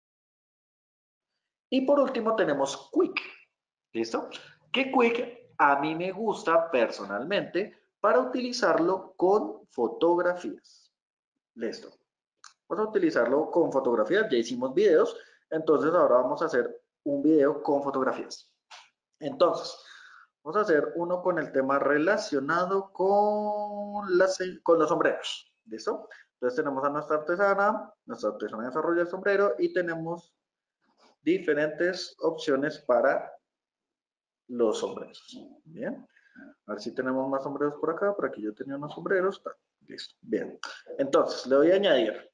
Y por último tenemos Quick. ¿Listo? Que Quick a mí me gusta personalmente para utilizarlo con fotografías. Listo. Vamos a utilizarlo con fotografías. Ya hicimos videos. Entonces ahora vamos a hacer un video con fotografías. Entonces, vamos a hacer uno con el tema relacionado con los sombreros. ¿Listo? Entonces tenemos a nuestra artesana desarrolla el sombrero y tenemos diferentes opciones para los sombreros. Bien, a ver si tenemos más sombreros por acá. Por aquí yo tenía unos sombreros. Listo, bien. Entonces le voy a añadir.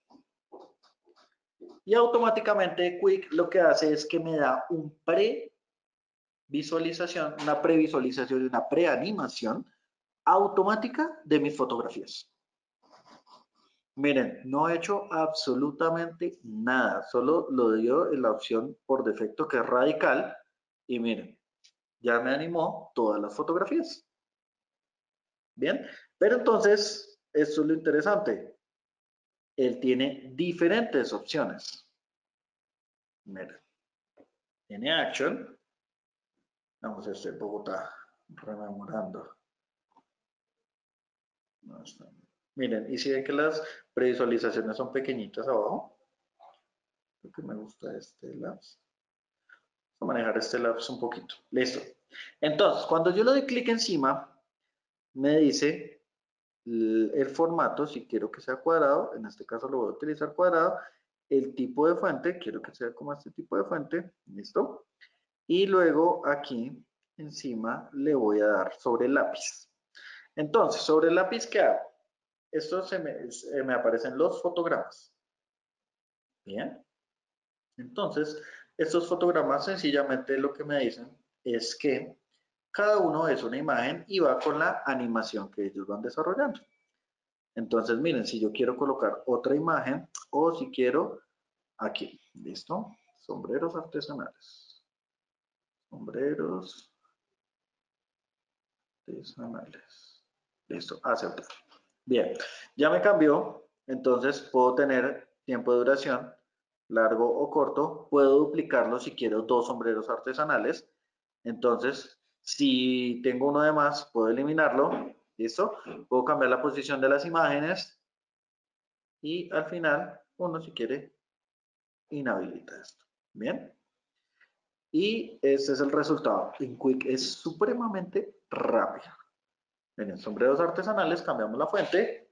Y automáticamente Quick lo que hace es que me da un previsualización, una previsualización y una preanimación automática de mis fotografías. Miren, no he hecho absolutamente nada, solo lo dio en la opción por defecto que es radical y miren, ya me animó todas las fotografías. Bien, pero entonces, esto es lo interesante, él tiene diferentes opciones. Miren, tiene Action, vamos a este Bogotá, rememorando. No está. Miren, y si ven que las previsualizaciones son pequeñitas abajo, lo que me gusta este lapse. Voy a manejar este lapse un poquito. Listo. Entonces, cuando yo le doy clic encima, me dice el formato, si quiero que sea cuadrado, en este caso lo voy a utilizar cuadrado, el tipo de fuente, quiero que sea como este tipo de fuente, listo. Y luego aquí encima le voy a dar sobre el lápiz. Entonces, sobre el lápiz, ¿qué hago? Esto me aparecen los fotogramas. Bien. Entonces, estos fotogramas sencillamente lo que me dicen es que cada uno es una imagen y va con la animación que ellos van desarrollando. Entonces, miren, si yo quiero colocar otra imagen o si quiero aquí, ¿listo? Sombreros artesanales. Sombreros artesanales. Listo, aceptar. Bien, ya me cambió, entonces puedo tener tiempo de duración largo o corto, puedo duplicarlo si quiero dos sombreros artesanales, entonces si tengo uno de más puedo eliminarlo, ¿listo? Puedo cambiar la posición de las imágenes y al final uno si quiere inhabilita esto, ¿bien? Y este es el resultado, en Quick es supremamente rápido. En sombreros artesanales cambiamos la fuente,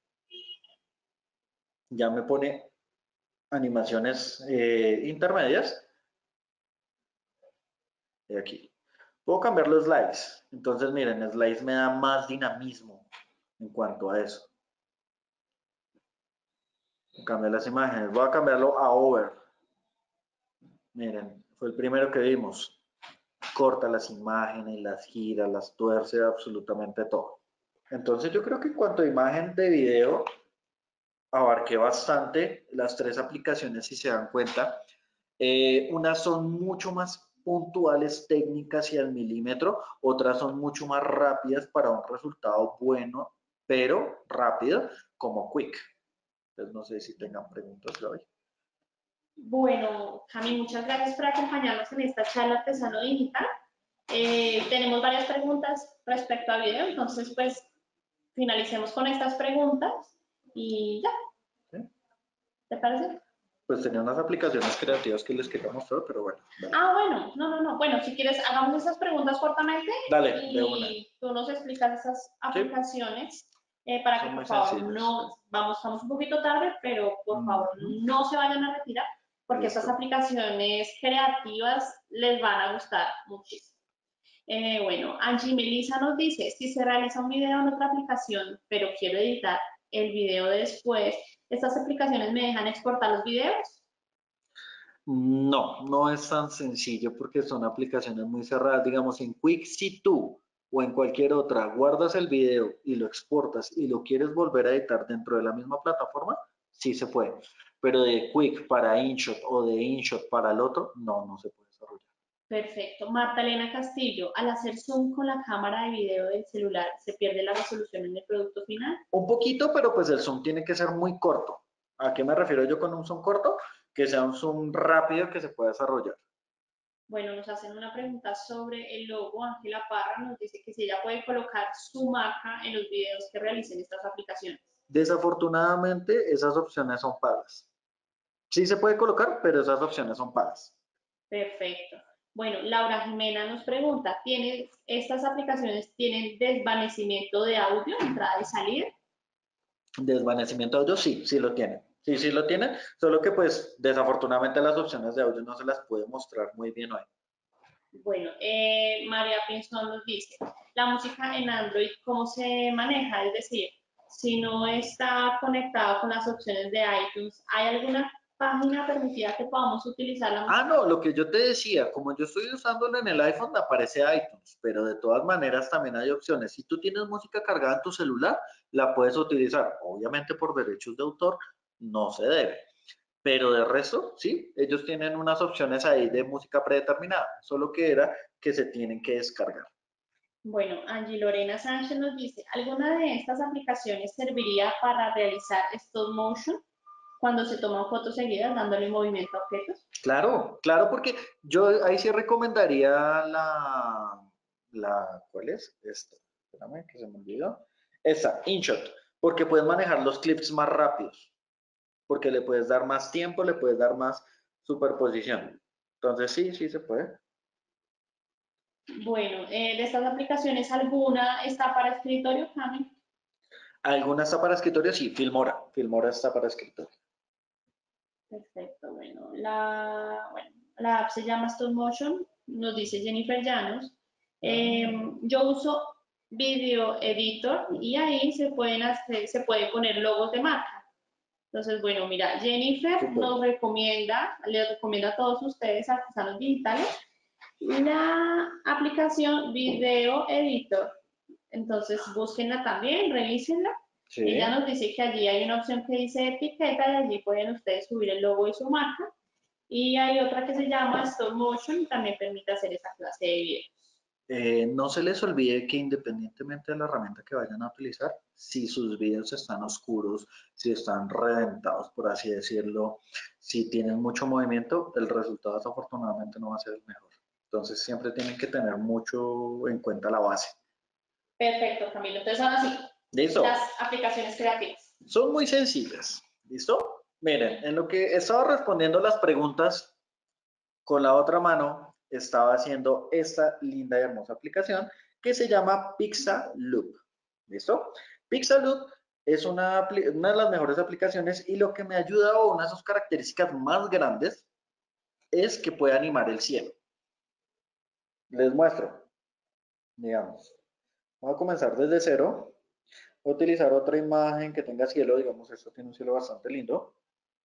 ya me pone animaciones intermedias. Y aquí. Puedo cambiar los slides. Entonces, miren, slides me da más dinamismo en cuanto a eso. Cambiar las imágenes. Voy a cambiarlo a over. Miren, fue el primero que vimos. Corta las imágenes, las gira, las tuerce, absolutamente todo. Entonces, yo creo que en cuanto a imagen de video, abarqué bastante las tres aplicaciones, si se dan cuenta. Unas son mucho más puntuales, técnicas y al milímetro, otras son mucho más rápidas para un resultado bueno, pero rápido, como Quick. Entonces, no sé si tengan preguntas, Gaby. Bueno, Cami, muchas gracias por acompañarnos en esta charla Artesano Digital. Tenemos varias preguntas respecto a video, entonces pues finalicemos con estas preguntas y ya, ¿Sí? ¿te parece? Pues tenía unas aplicaciones creativas que les quería mostrar, pero bueno. Dale. Ah, bueno, no. Bueno, si quieres, hagamos esas preguntas cortamente Dale, de una. y tú nos explicas esas Sí, aplicaciones para que son muy por favor sencillas. no, estamos un poquito tarde, pero por favor Ujú. no se vayan a retirar porque estas Listo. aplicaciones creativas les van a gustar muchísimo. Bueno, Angie Melissa nos dice, si se realiza un video en otra aplicación, pero quiero editar el video después, ¿estas aplicaciones me dejan exportar los videos? No, no es tan sencillo porque son aplicaciones muy cerradas. Digamos, en Quick, si tú o en cualquier otra guardas el video y lo exportas y lo quieres volver a editar dentro de la misma plataforma, sí se puede. Pero de Quick para InShot o de InShot para el otro, no, no se puede desarrollar. Perfecto. Marta Elena Castillo, al hacer zoom con la cámara de video del celular, ¿se pierde la resolución en el producto final? Un poquito, pero pues el zoom tiene que ser muy corto. ¿A qué me refiero yo con un zoom corto? Que sea un zoom rápido que se pueda desarrollar. Bueno, nos hacen una pregunta sobre el logo. Ángela Parra nos dice que si ella puede colocar su marca en los videos que realicen estas aplicaciones. Desafortunadamente, esas opciones son pagas. Sí se puede colocar, pero esas opciones son pagas. Perfecto. Bueno, Laura Jimena nos pregunta, ¿estas aplicaciones tienen desvanecimiento de audio, entrada y salida? Desvanecimiento de audio, sí, sí lo tiene. Sí, sí lo tiene, solo que pues desafortunadamente las opciones de audio no se las puede mostrar muy bien hoy. Bueno, María Pinzón nos dice, la música en Android, ¿cómo se maneja? Es decir, si no está conectado con las opciones de iTunes, ¿hay alguna página permitida que podamos utilizar la Ah, música? no, lo que yo te decía, como yo estoy usándolo en el iPhone, me aparece iTunes, pero de todas maneras también hay opciones. Si tú tienes música cargada en tu celular, la puedes utilizar. Obviamente por derechos de autor no se debe, pero de resto, sí, ellos tienen unas opciones ahí de música predeterminada, solo que era que se tienen que descargar. Bueno, Angie Lorena Sánchez nos dice, ¿alguna de estas aplicaciones serviría para realizar stop motion cuando se toman fotos seguidas dándole movimiento a objetos? Claro, claro, porque yo ahí sí recomendaría ¿cuál es? Esta, espérame que se me olvidó. Esa, InShot, porque puedes manejar los clips más rápidos, porque le puedes dar más tiempo, le puedes dar más superposición. Entonces sí, sí se puede. Bueno, de estas aplicaciones, ¿alguna está para escritorio, Cami? ¿Alguna está para escritorio? Sí, Filmora. Filmora está para escritorio. Perfecto, bueno, la app se llama Stop Motion, nos dice Jennifer Llanos. Yo uso Video Editor y ahí se puede poner logos de marca. Entonces, bueno, mira, Jennifer Súper. les recomienda a todos ustedes, artesanos digitales, la aplicación Video Editor. Entonces, búsquenla también, revísenla. Sí. Ella nos dice que allí hay una opción que dice etiqueta y allí pueden ustedes subir el logo y su marca. Y hay otra que se llama Stop Motion y también permite hacer esa clase de videos. No se les olvide que independientemente de la herramienta que vayan a utilizar, si sus videos están oscuros, si están reventados, por así decirlo, si tienen mucho movimiento, el resultado desafortunadamente no va a ser el mejor. Entonces siempre tienen que tener mucho en cuenta la base. Perfecto, Camilo. Entonces, ahora sí, ¿Listo? las aplicaciones creativas. Son muy sencillas. ¿Listo? Miren, en lo que estaba respondiendo las preguntas, con la otra mano estaba haciendo esta linda y hermosa aplicación que se llama Pixaloop. ¿Listo? Pixaloop es una de las mejores aplicaciones y lo que me ayuda o una de sus características más grandes es que puede animar el cielo. Les muestro, digamos. Voy a comenzar desde cero. Voy a utilizar otra imagen que tenga cielo, digamos, esto tiene un cielo bastante lindo.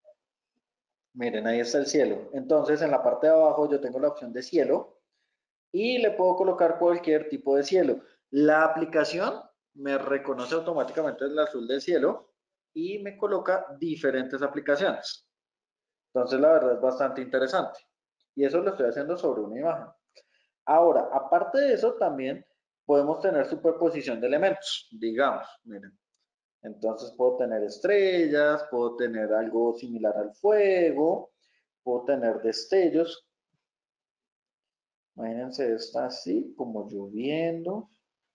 Miren, ahí está el cielo. Entonces, en la parte de abajo yo tengo la opción de cielo y le puedo colocar cualquier tipo de cielo. La aplicación me reconoce automáticamente el azul del cielo y me coloca diferentes aplicaciones. Entonces, la verdad es bastante interesante. Y eso lo estoy haciendo sobre una imagen. Ahora, aparte de eso, también podemos tener superposición de elementos. Digamos, miren. Entonces puedo tener estrellas, puedo tener algo similar al fuego, puedo tener destellos. Imagínense esta así, como lloviendo.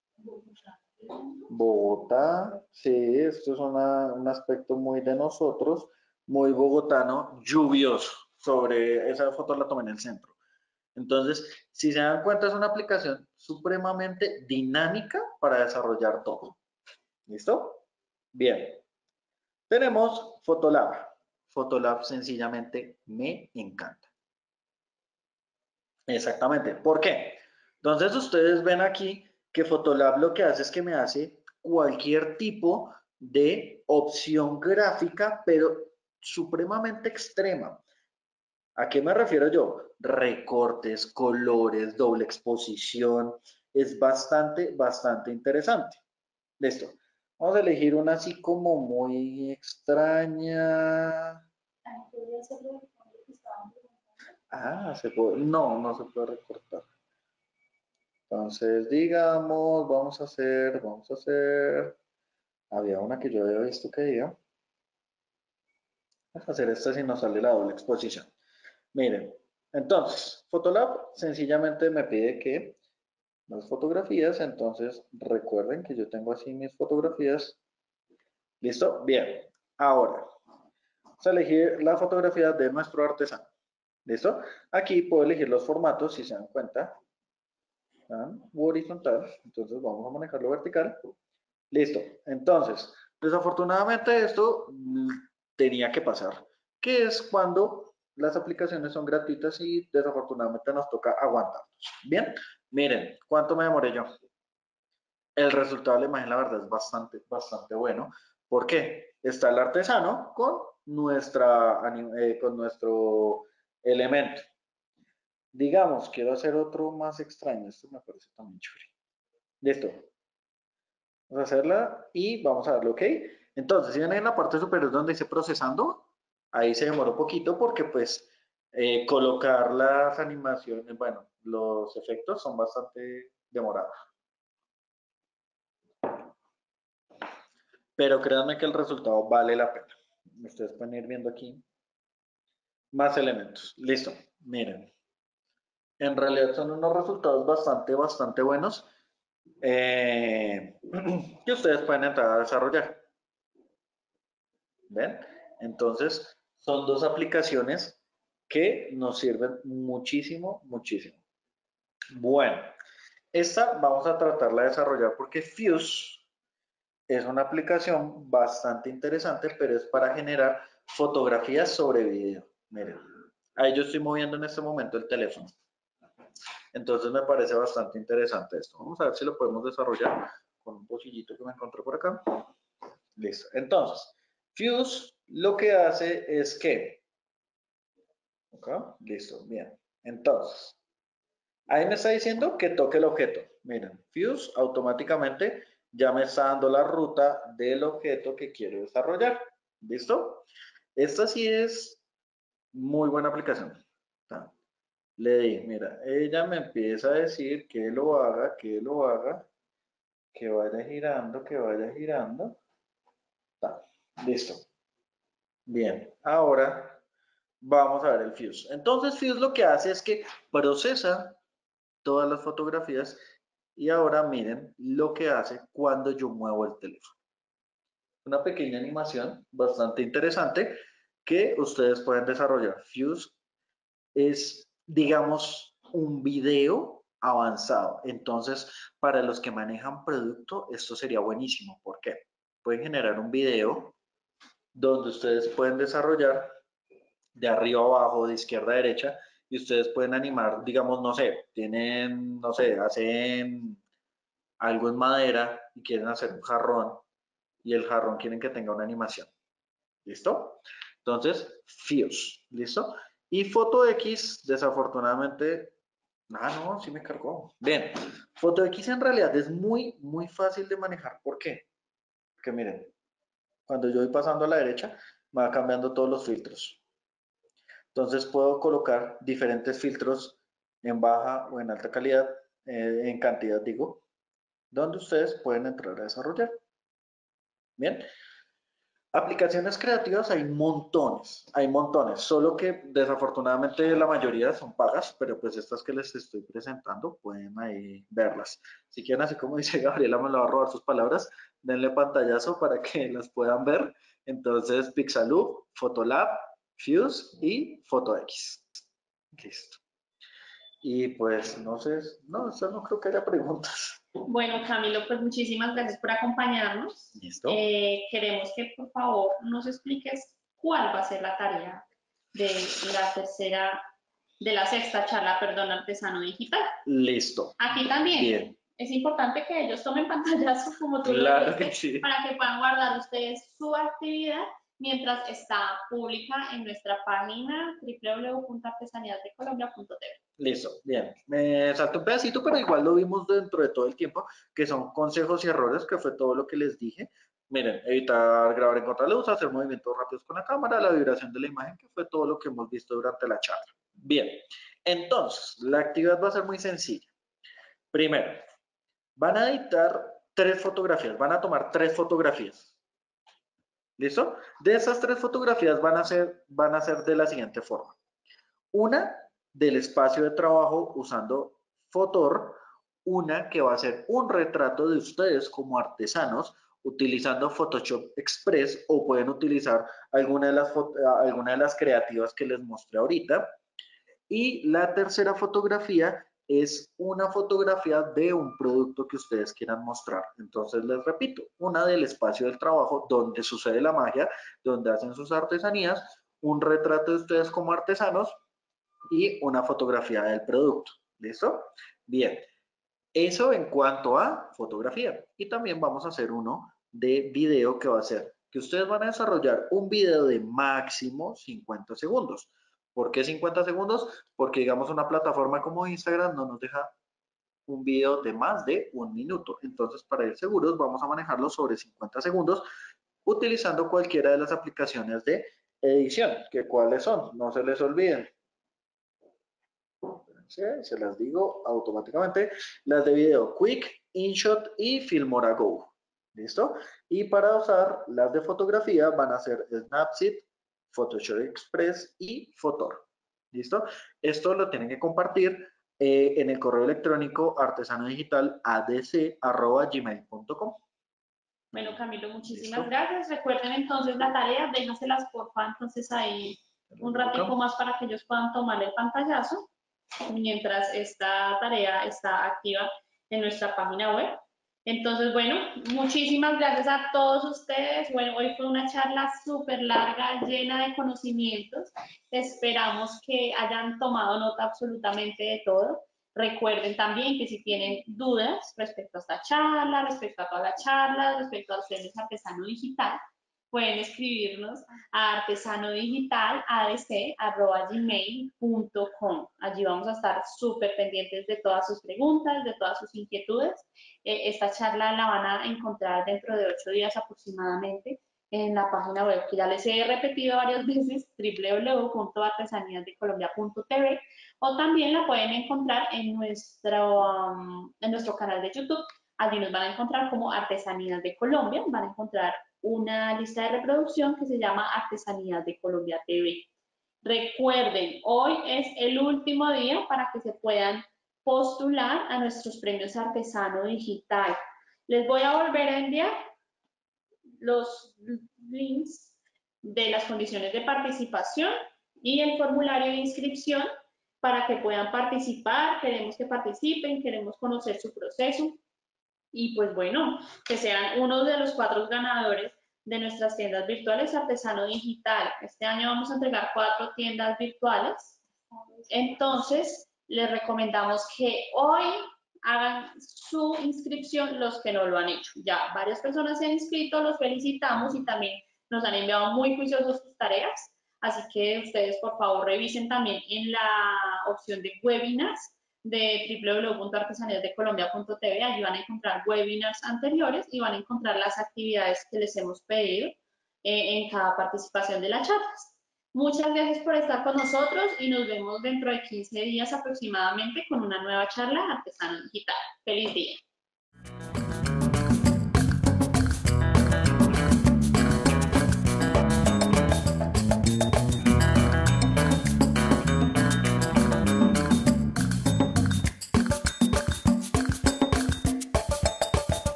Bogotá, sí, esto es un aspecto muy de nosotros, muy bogotano, lluvioso. Sobre esa foto la tomé en el centro. Entonces, si se dan cuenta, es una aplicación supremamente dinámica para desarrollar todo. ¿Listo? Bien. Tenemos Photolab. Photolab sencillamente me encanta. Exactamente. ¿Por qué? Entonces ustedes ven aquí que Photolab lo que hace es que me hace cualquier tipo de opción gráfica, pero supremamente extrema. ¿A qué me refiero yo? Recortes, colores, doble exposición. Es bastante, bastante interesante. Listo. Vamos a elegir una así como muy extraña. Ah, no, no se puede recortar. Entonces, digamos, había una que yo había visto que iba. Vamos a hacer esta si nos sale la doble exposición. Miren, entonces, Photolab sencillamente me pide que las fotografías, entonces recuerden que yo tengo así mis fotografías. ¿Listo? Bien. Ahora, vamos a elegir la fotografía de nuestro artesano. ¿Listo? Aquí puedo elegir los formatos, si se dan cuenta. ¿Ah? Horizontal, entonces vamos a manejarlo vertical. Listo. Entonces, Desafortunadamente esto tenía que pasar, que es cuando las aplicaciones son gratuitas y desafortunadamente nos toca aguantarnos. Bien, miren, ¿cuánto me demoré yo? El resultado de la imagen, la verdad, es bastante bueno. ¿Por qué? Está el artesano con nuestro elemento. Digamos, quiero hacer otro más extraño. Esto me parece también chévere. Listo. Vamos a hacerla y vamos a darle OK. Entonces, si ven en la parte superior donde dice procesando, ahí se demoró un poquito porque pues colocar las animaciones, bueno, los efectos son bastante demorados. Pero créanme que el resultado vale la pena. Ustedes pueden ir viendo aquí más elementos. Listo, miren. En realidad son unos resultados bastante buenos que ustedes pueden entrar a desarrollar. ¿Ven? Entonces, son dos aplicaciones que nos sirven muchísimo. Bueno, esta vamos a tratarla de desarrollar porque Fuse es una aplicación bastante interesante, pero es para generar fotografías sobre video. Miren, ahí yo estoy moviendo en este momento el teléfono. Entonces me parece bastante interesante esto. Vamos a ver si lo podemos desarrollar con un pocillito que me encontré por acá. Listo. Entonces, Fuse lo que hace es que... ¿Ok? Listo, bien. Entonces, ahí me está diciendo que toque el objeto. Miren, Fuse automáticamente ya me está dando la ruta del objeto que quiero desarrollar. ¿Listo? Esta sí es muy buena aplicación. Le di, mira, ella me empieza a decir que lo haga, que vaya girando. Listo. Bien, ahora vamos a ver el Fuse. Entonces, Fuse lo que hace es que procesa todas las fotografías y ahora miren lo que hace cuando yo muevo el teléfono. Una pequeña animación bastante interesante que ustedes pueden desarrollar. Fuse es, digamos, un video avanzado. Entonces, para los que manejan producto, esto sería buenísimo. ¿Por qué? Pueden generar un video donde ustedes pueden desarrollar de arriba a abajo, de izquierda a derecha, y ustedes pueden animar, digamos, no sé, tienen, no sé, hacen algo en madera y quieren hacer un jarrón, y el jarrón quieren que tenga una animación. ¿Listo? Entonces, Fuse, ¿listo? Y Foto X, desafortunadamente, no, sí me cargó. Bien, Foto X en realidad es muy fácil de manejar. ¿Por qué? Porque miren, cuando yo voy pasando a la derecha, me va cambiando todos los filtros. Entonces puedo colocar diferentes filtros en baja o en alta calidad, en cantidad digo, donde ustedes pueden entrar a desarrollar. Bien, aplicaciones creativas hay montones, solo que desafortunadamente la mayoría son pagas, pero pues estas que les estoy presentando pueden ahí verlas. Si quieren, así como dice Gabriela, me lo va a robar sus palabras, denle pantallazo para que las puedan ver. Entonces, Pixaloop, Photolab, Fuse y PhotoX. Listo. Y pues no sé, no, eso no creo que haya preguntas. Bueno, Camilo, pues muchísimas gracias por acompañarnos. Listo. Queremos que por favor nos expliques cuál va a ser la tarea de la sexta charla, perdón, artesano digital. Listo. Aquí también. Bien. Es importante que ellos tomen pantallazo, como tú Claro lo dijiste, que sí. para que puedan guardar ustedes su actividad mientras está pública en nuestra página www.artesanidadecolombia.tv. Listo, bien. Me saltó un pedacito, pero igual lo vimos dentro de todo el tiempo, que son consejos y errores, que fue todo lo que les dije. Miren, evitar grabar en contraluz, hacer movimientos rápidos con la cámara, la vibración de la imagen, que fue todo lo que hemos visto durante la charla. Bien, entonces, la actividad va a ser muy sencilla. Primero, van a editar 3 fotografías, van a tomar 3 fotografías. ¿Listo? De esas 3 fotografías van a ser de la siguiente forma. Una del espacio de trabajo usando Fotor, una que va a ser un retrato de ustedes como artesanos utilizando Photoshop Express o pueden utilizar alguna de las creativas que les mostré ahorita. Y la tercera fotografía es una fotografía de un producto que ustedes quieran mostrar. Entonces, les repito, una del espacio del trabajo donde sucede la magia, donde hacen sus artesanías, un retrato de ustedes como artesanos y una fotografía del producto. ¿Listo? Bien. Eso en cuanto a fotografía. Y también vamos a hacer uno de video que va a ser que ustedes van a desarrollar un video de máximo 50 segundos. ¿Por qué 50 segundos? Porque digamos una plataforma como Instagram no nos deja un video de más de 1 minuto. Entonces, para ir seguros, vamos a manejarlo sobre 50 segundos utilizando cualquiera de las aplicaciones de edición, que cuáles son, no se les olviden. Se las digo automáticamente, las de video Quick, InShot y Filmora Go. ¿Listo? Y para usar las de fotografía van a ser Snapseed, Photoshop Express y Photor. ¿Listo? Esto lo tienen que compartir en el correo electrónico artesanodigitaladc@gmail.com. Bueno, Camilo, muchísimas gracias. Recuerden entonces la tarea, déjaselas porfa entonces ahí un ratico más para que ellos puedan tomar el pantallazo mientras esta tarea está activa en nuestra página web. Entonces, bueno, muchísimas gracias a todos ustedes. Bueno, hoy fue una charla súper larga, llena de conocimientos. Esperamos que hayan tomado nota absolutamente de todo. Recuerden también que si tienen dudas respecto a esta charla, respecto a toda la charla, respecto a los premios Artesano Digital, pueden escribirnos a artesanodigitaladc@gmail.com. Allí vamos a estar súper pendientes de todas sus preguntas, de todas sus inquietudes. Esta charla la van a encontrar dentro de 8 días aproximadamente en la página web que ya les he repetido varias veces, www.artesaníasdecolombia.tv, o también la pueden encontrar en nuestro canal de YouTube. Allí nos van a encontrar como Artesanías de Colombia, van a encontrar una lista de reproducción que se llama Artesanías de Colombia TV. Recuerden, hoy es el último día para que se puedan postular a nuestros premios Artesano Digital. Les voy a volver a enviar los links de las condiciones de participación y el formulario de inscripción para que puedan participar. Queremos que participen, queremos conocer su proceso y pues bueno, que sean uno de los 4 ganadores de nuestras tiendas virtuales Artesano Digital. Este año vamos a entregar 4 tiendas virtuales. Entonces, les recomendamos que hoy hagan su inscripción los que no lo han hecho. Ya varias personas se han inscrito, los felicitamos y también nos han enviado muy juiciosos sus tareas. Así que ustedes, por favor, revisen también en la opción de webinars de www.artesaníasdecolombia.tv. Allí van a encontrar webinars anteriores y van a encontrar las actividades que les hemos pedido en cada participación de las charlas. Muchas gracias por estar con nosotros y nos vemos dentro de 15 días aproximadamente con una nueva charla Artesano Digital. ¡Feliz día!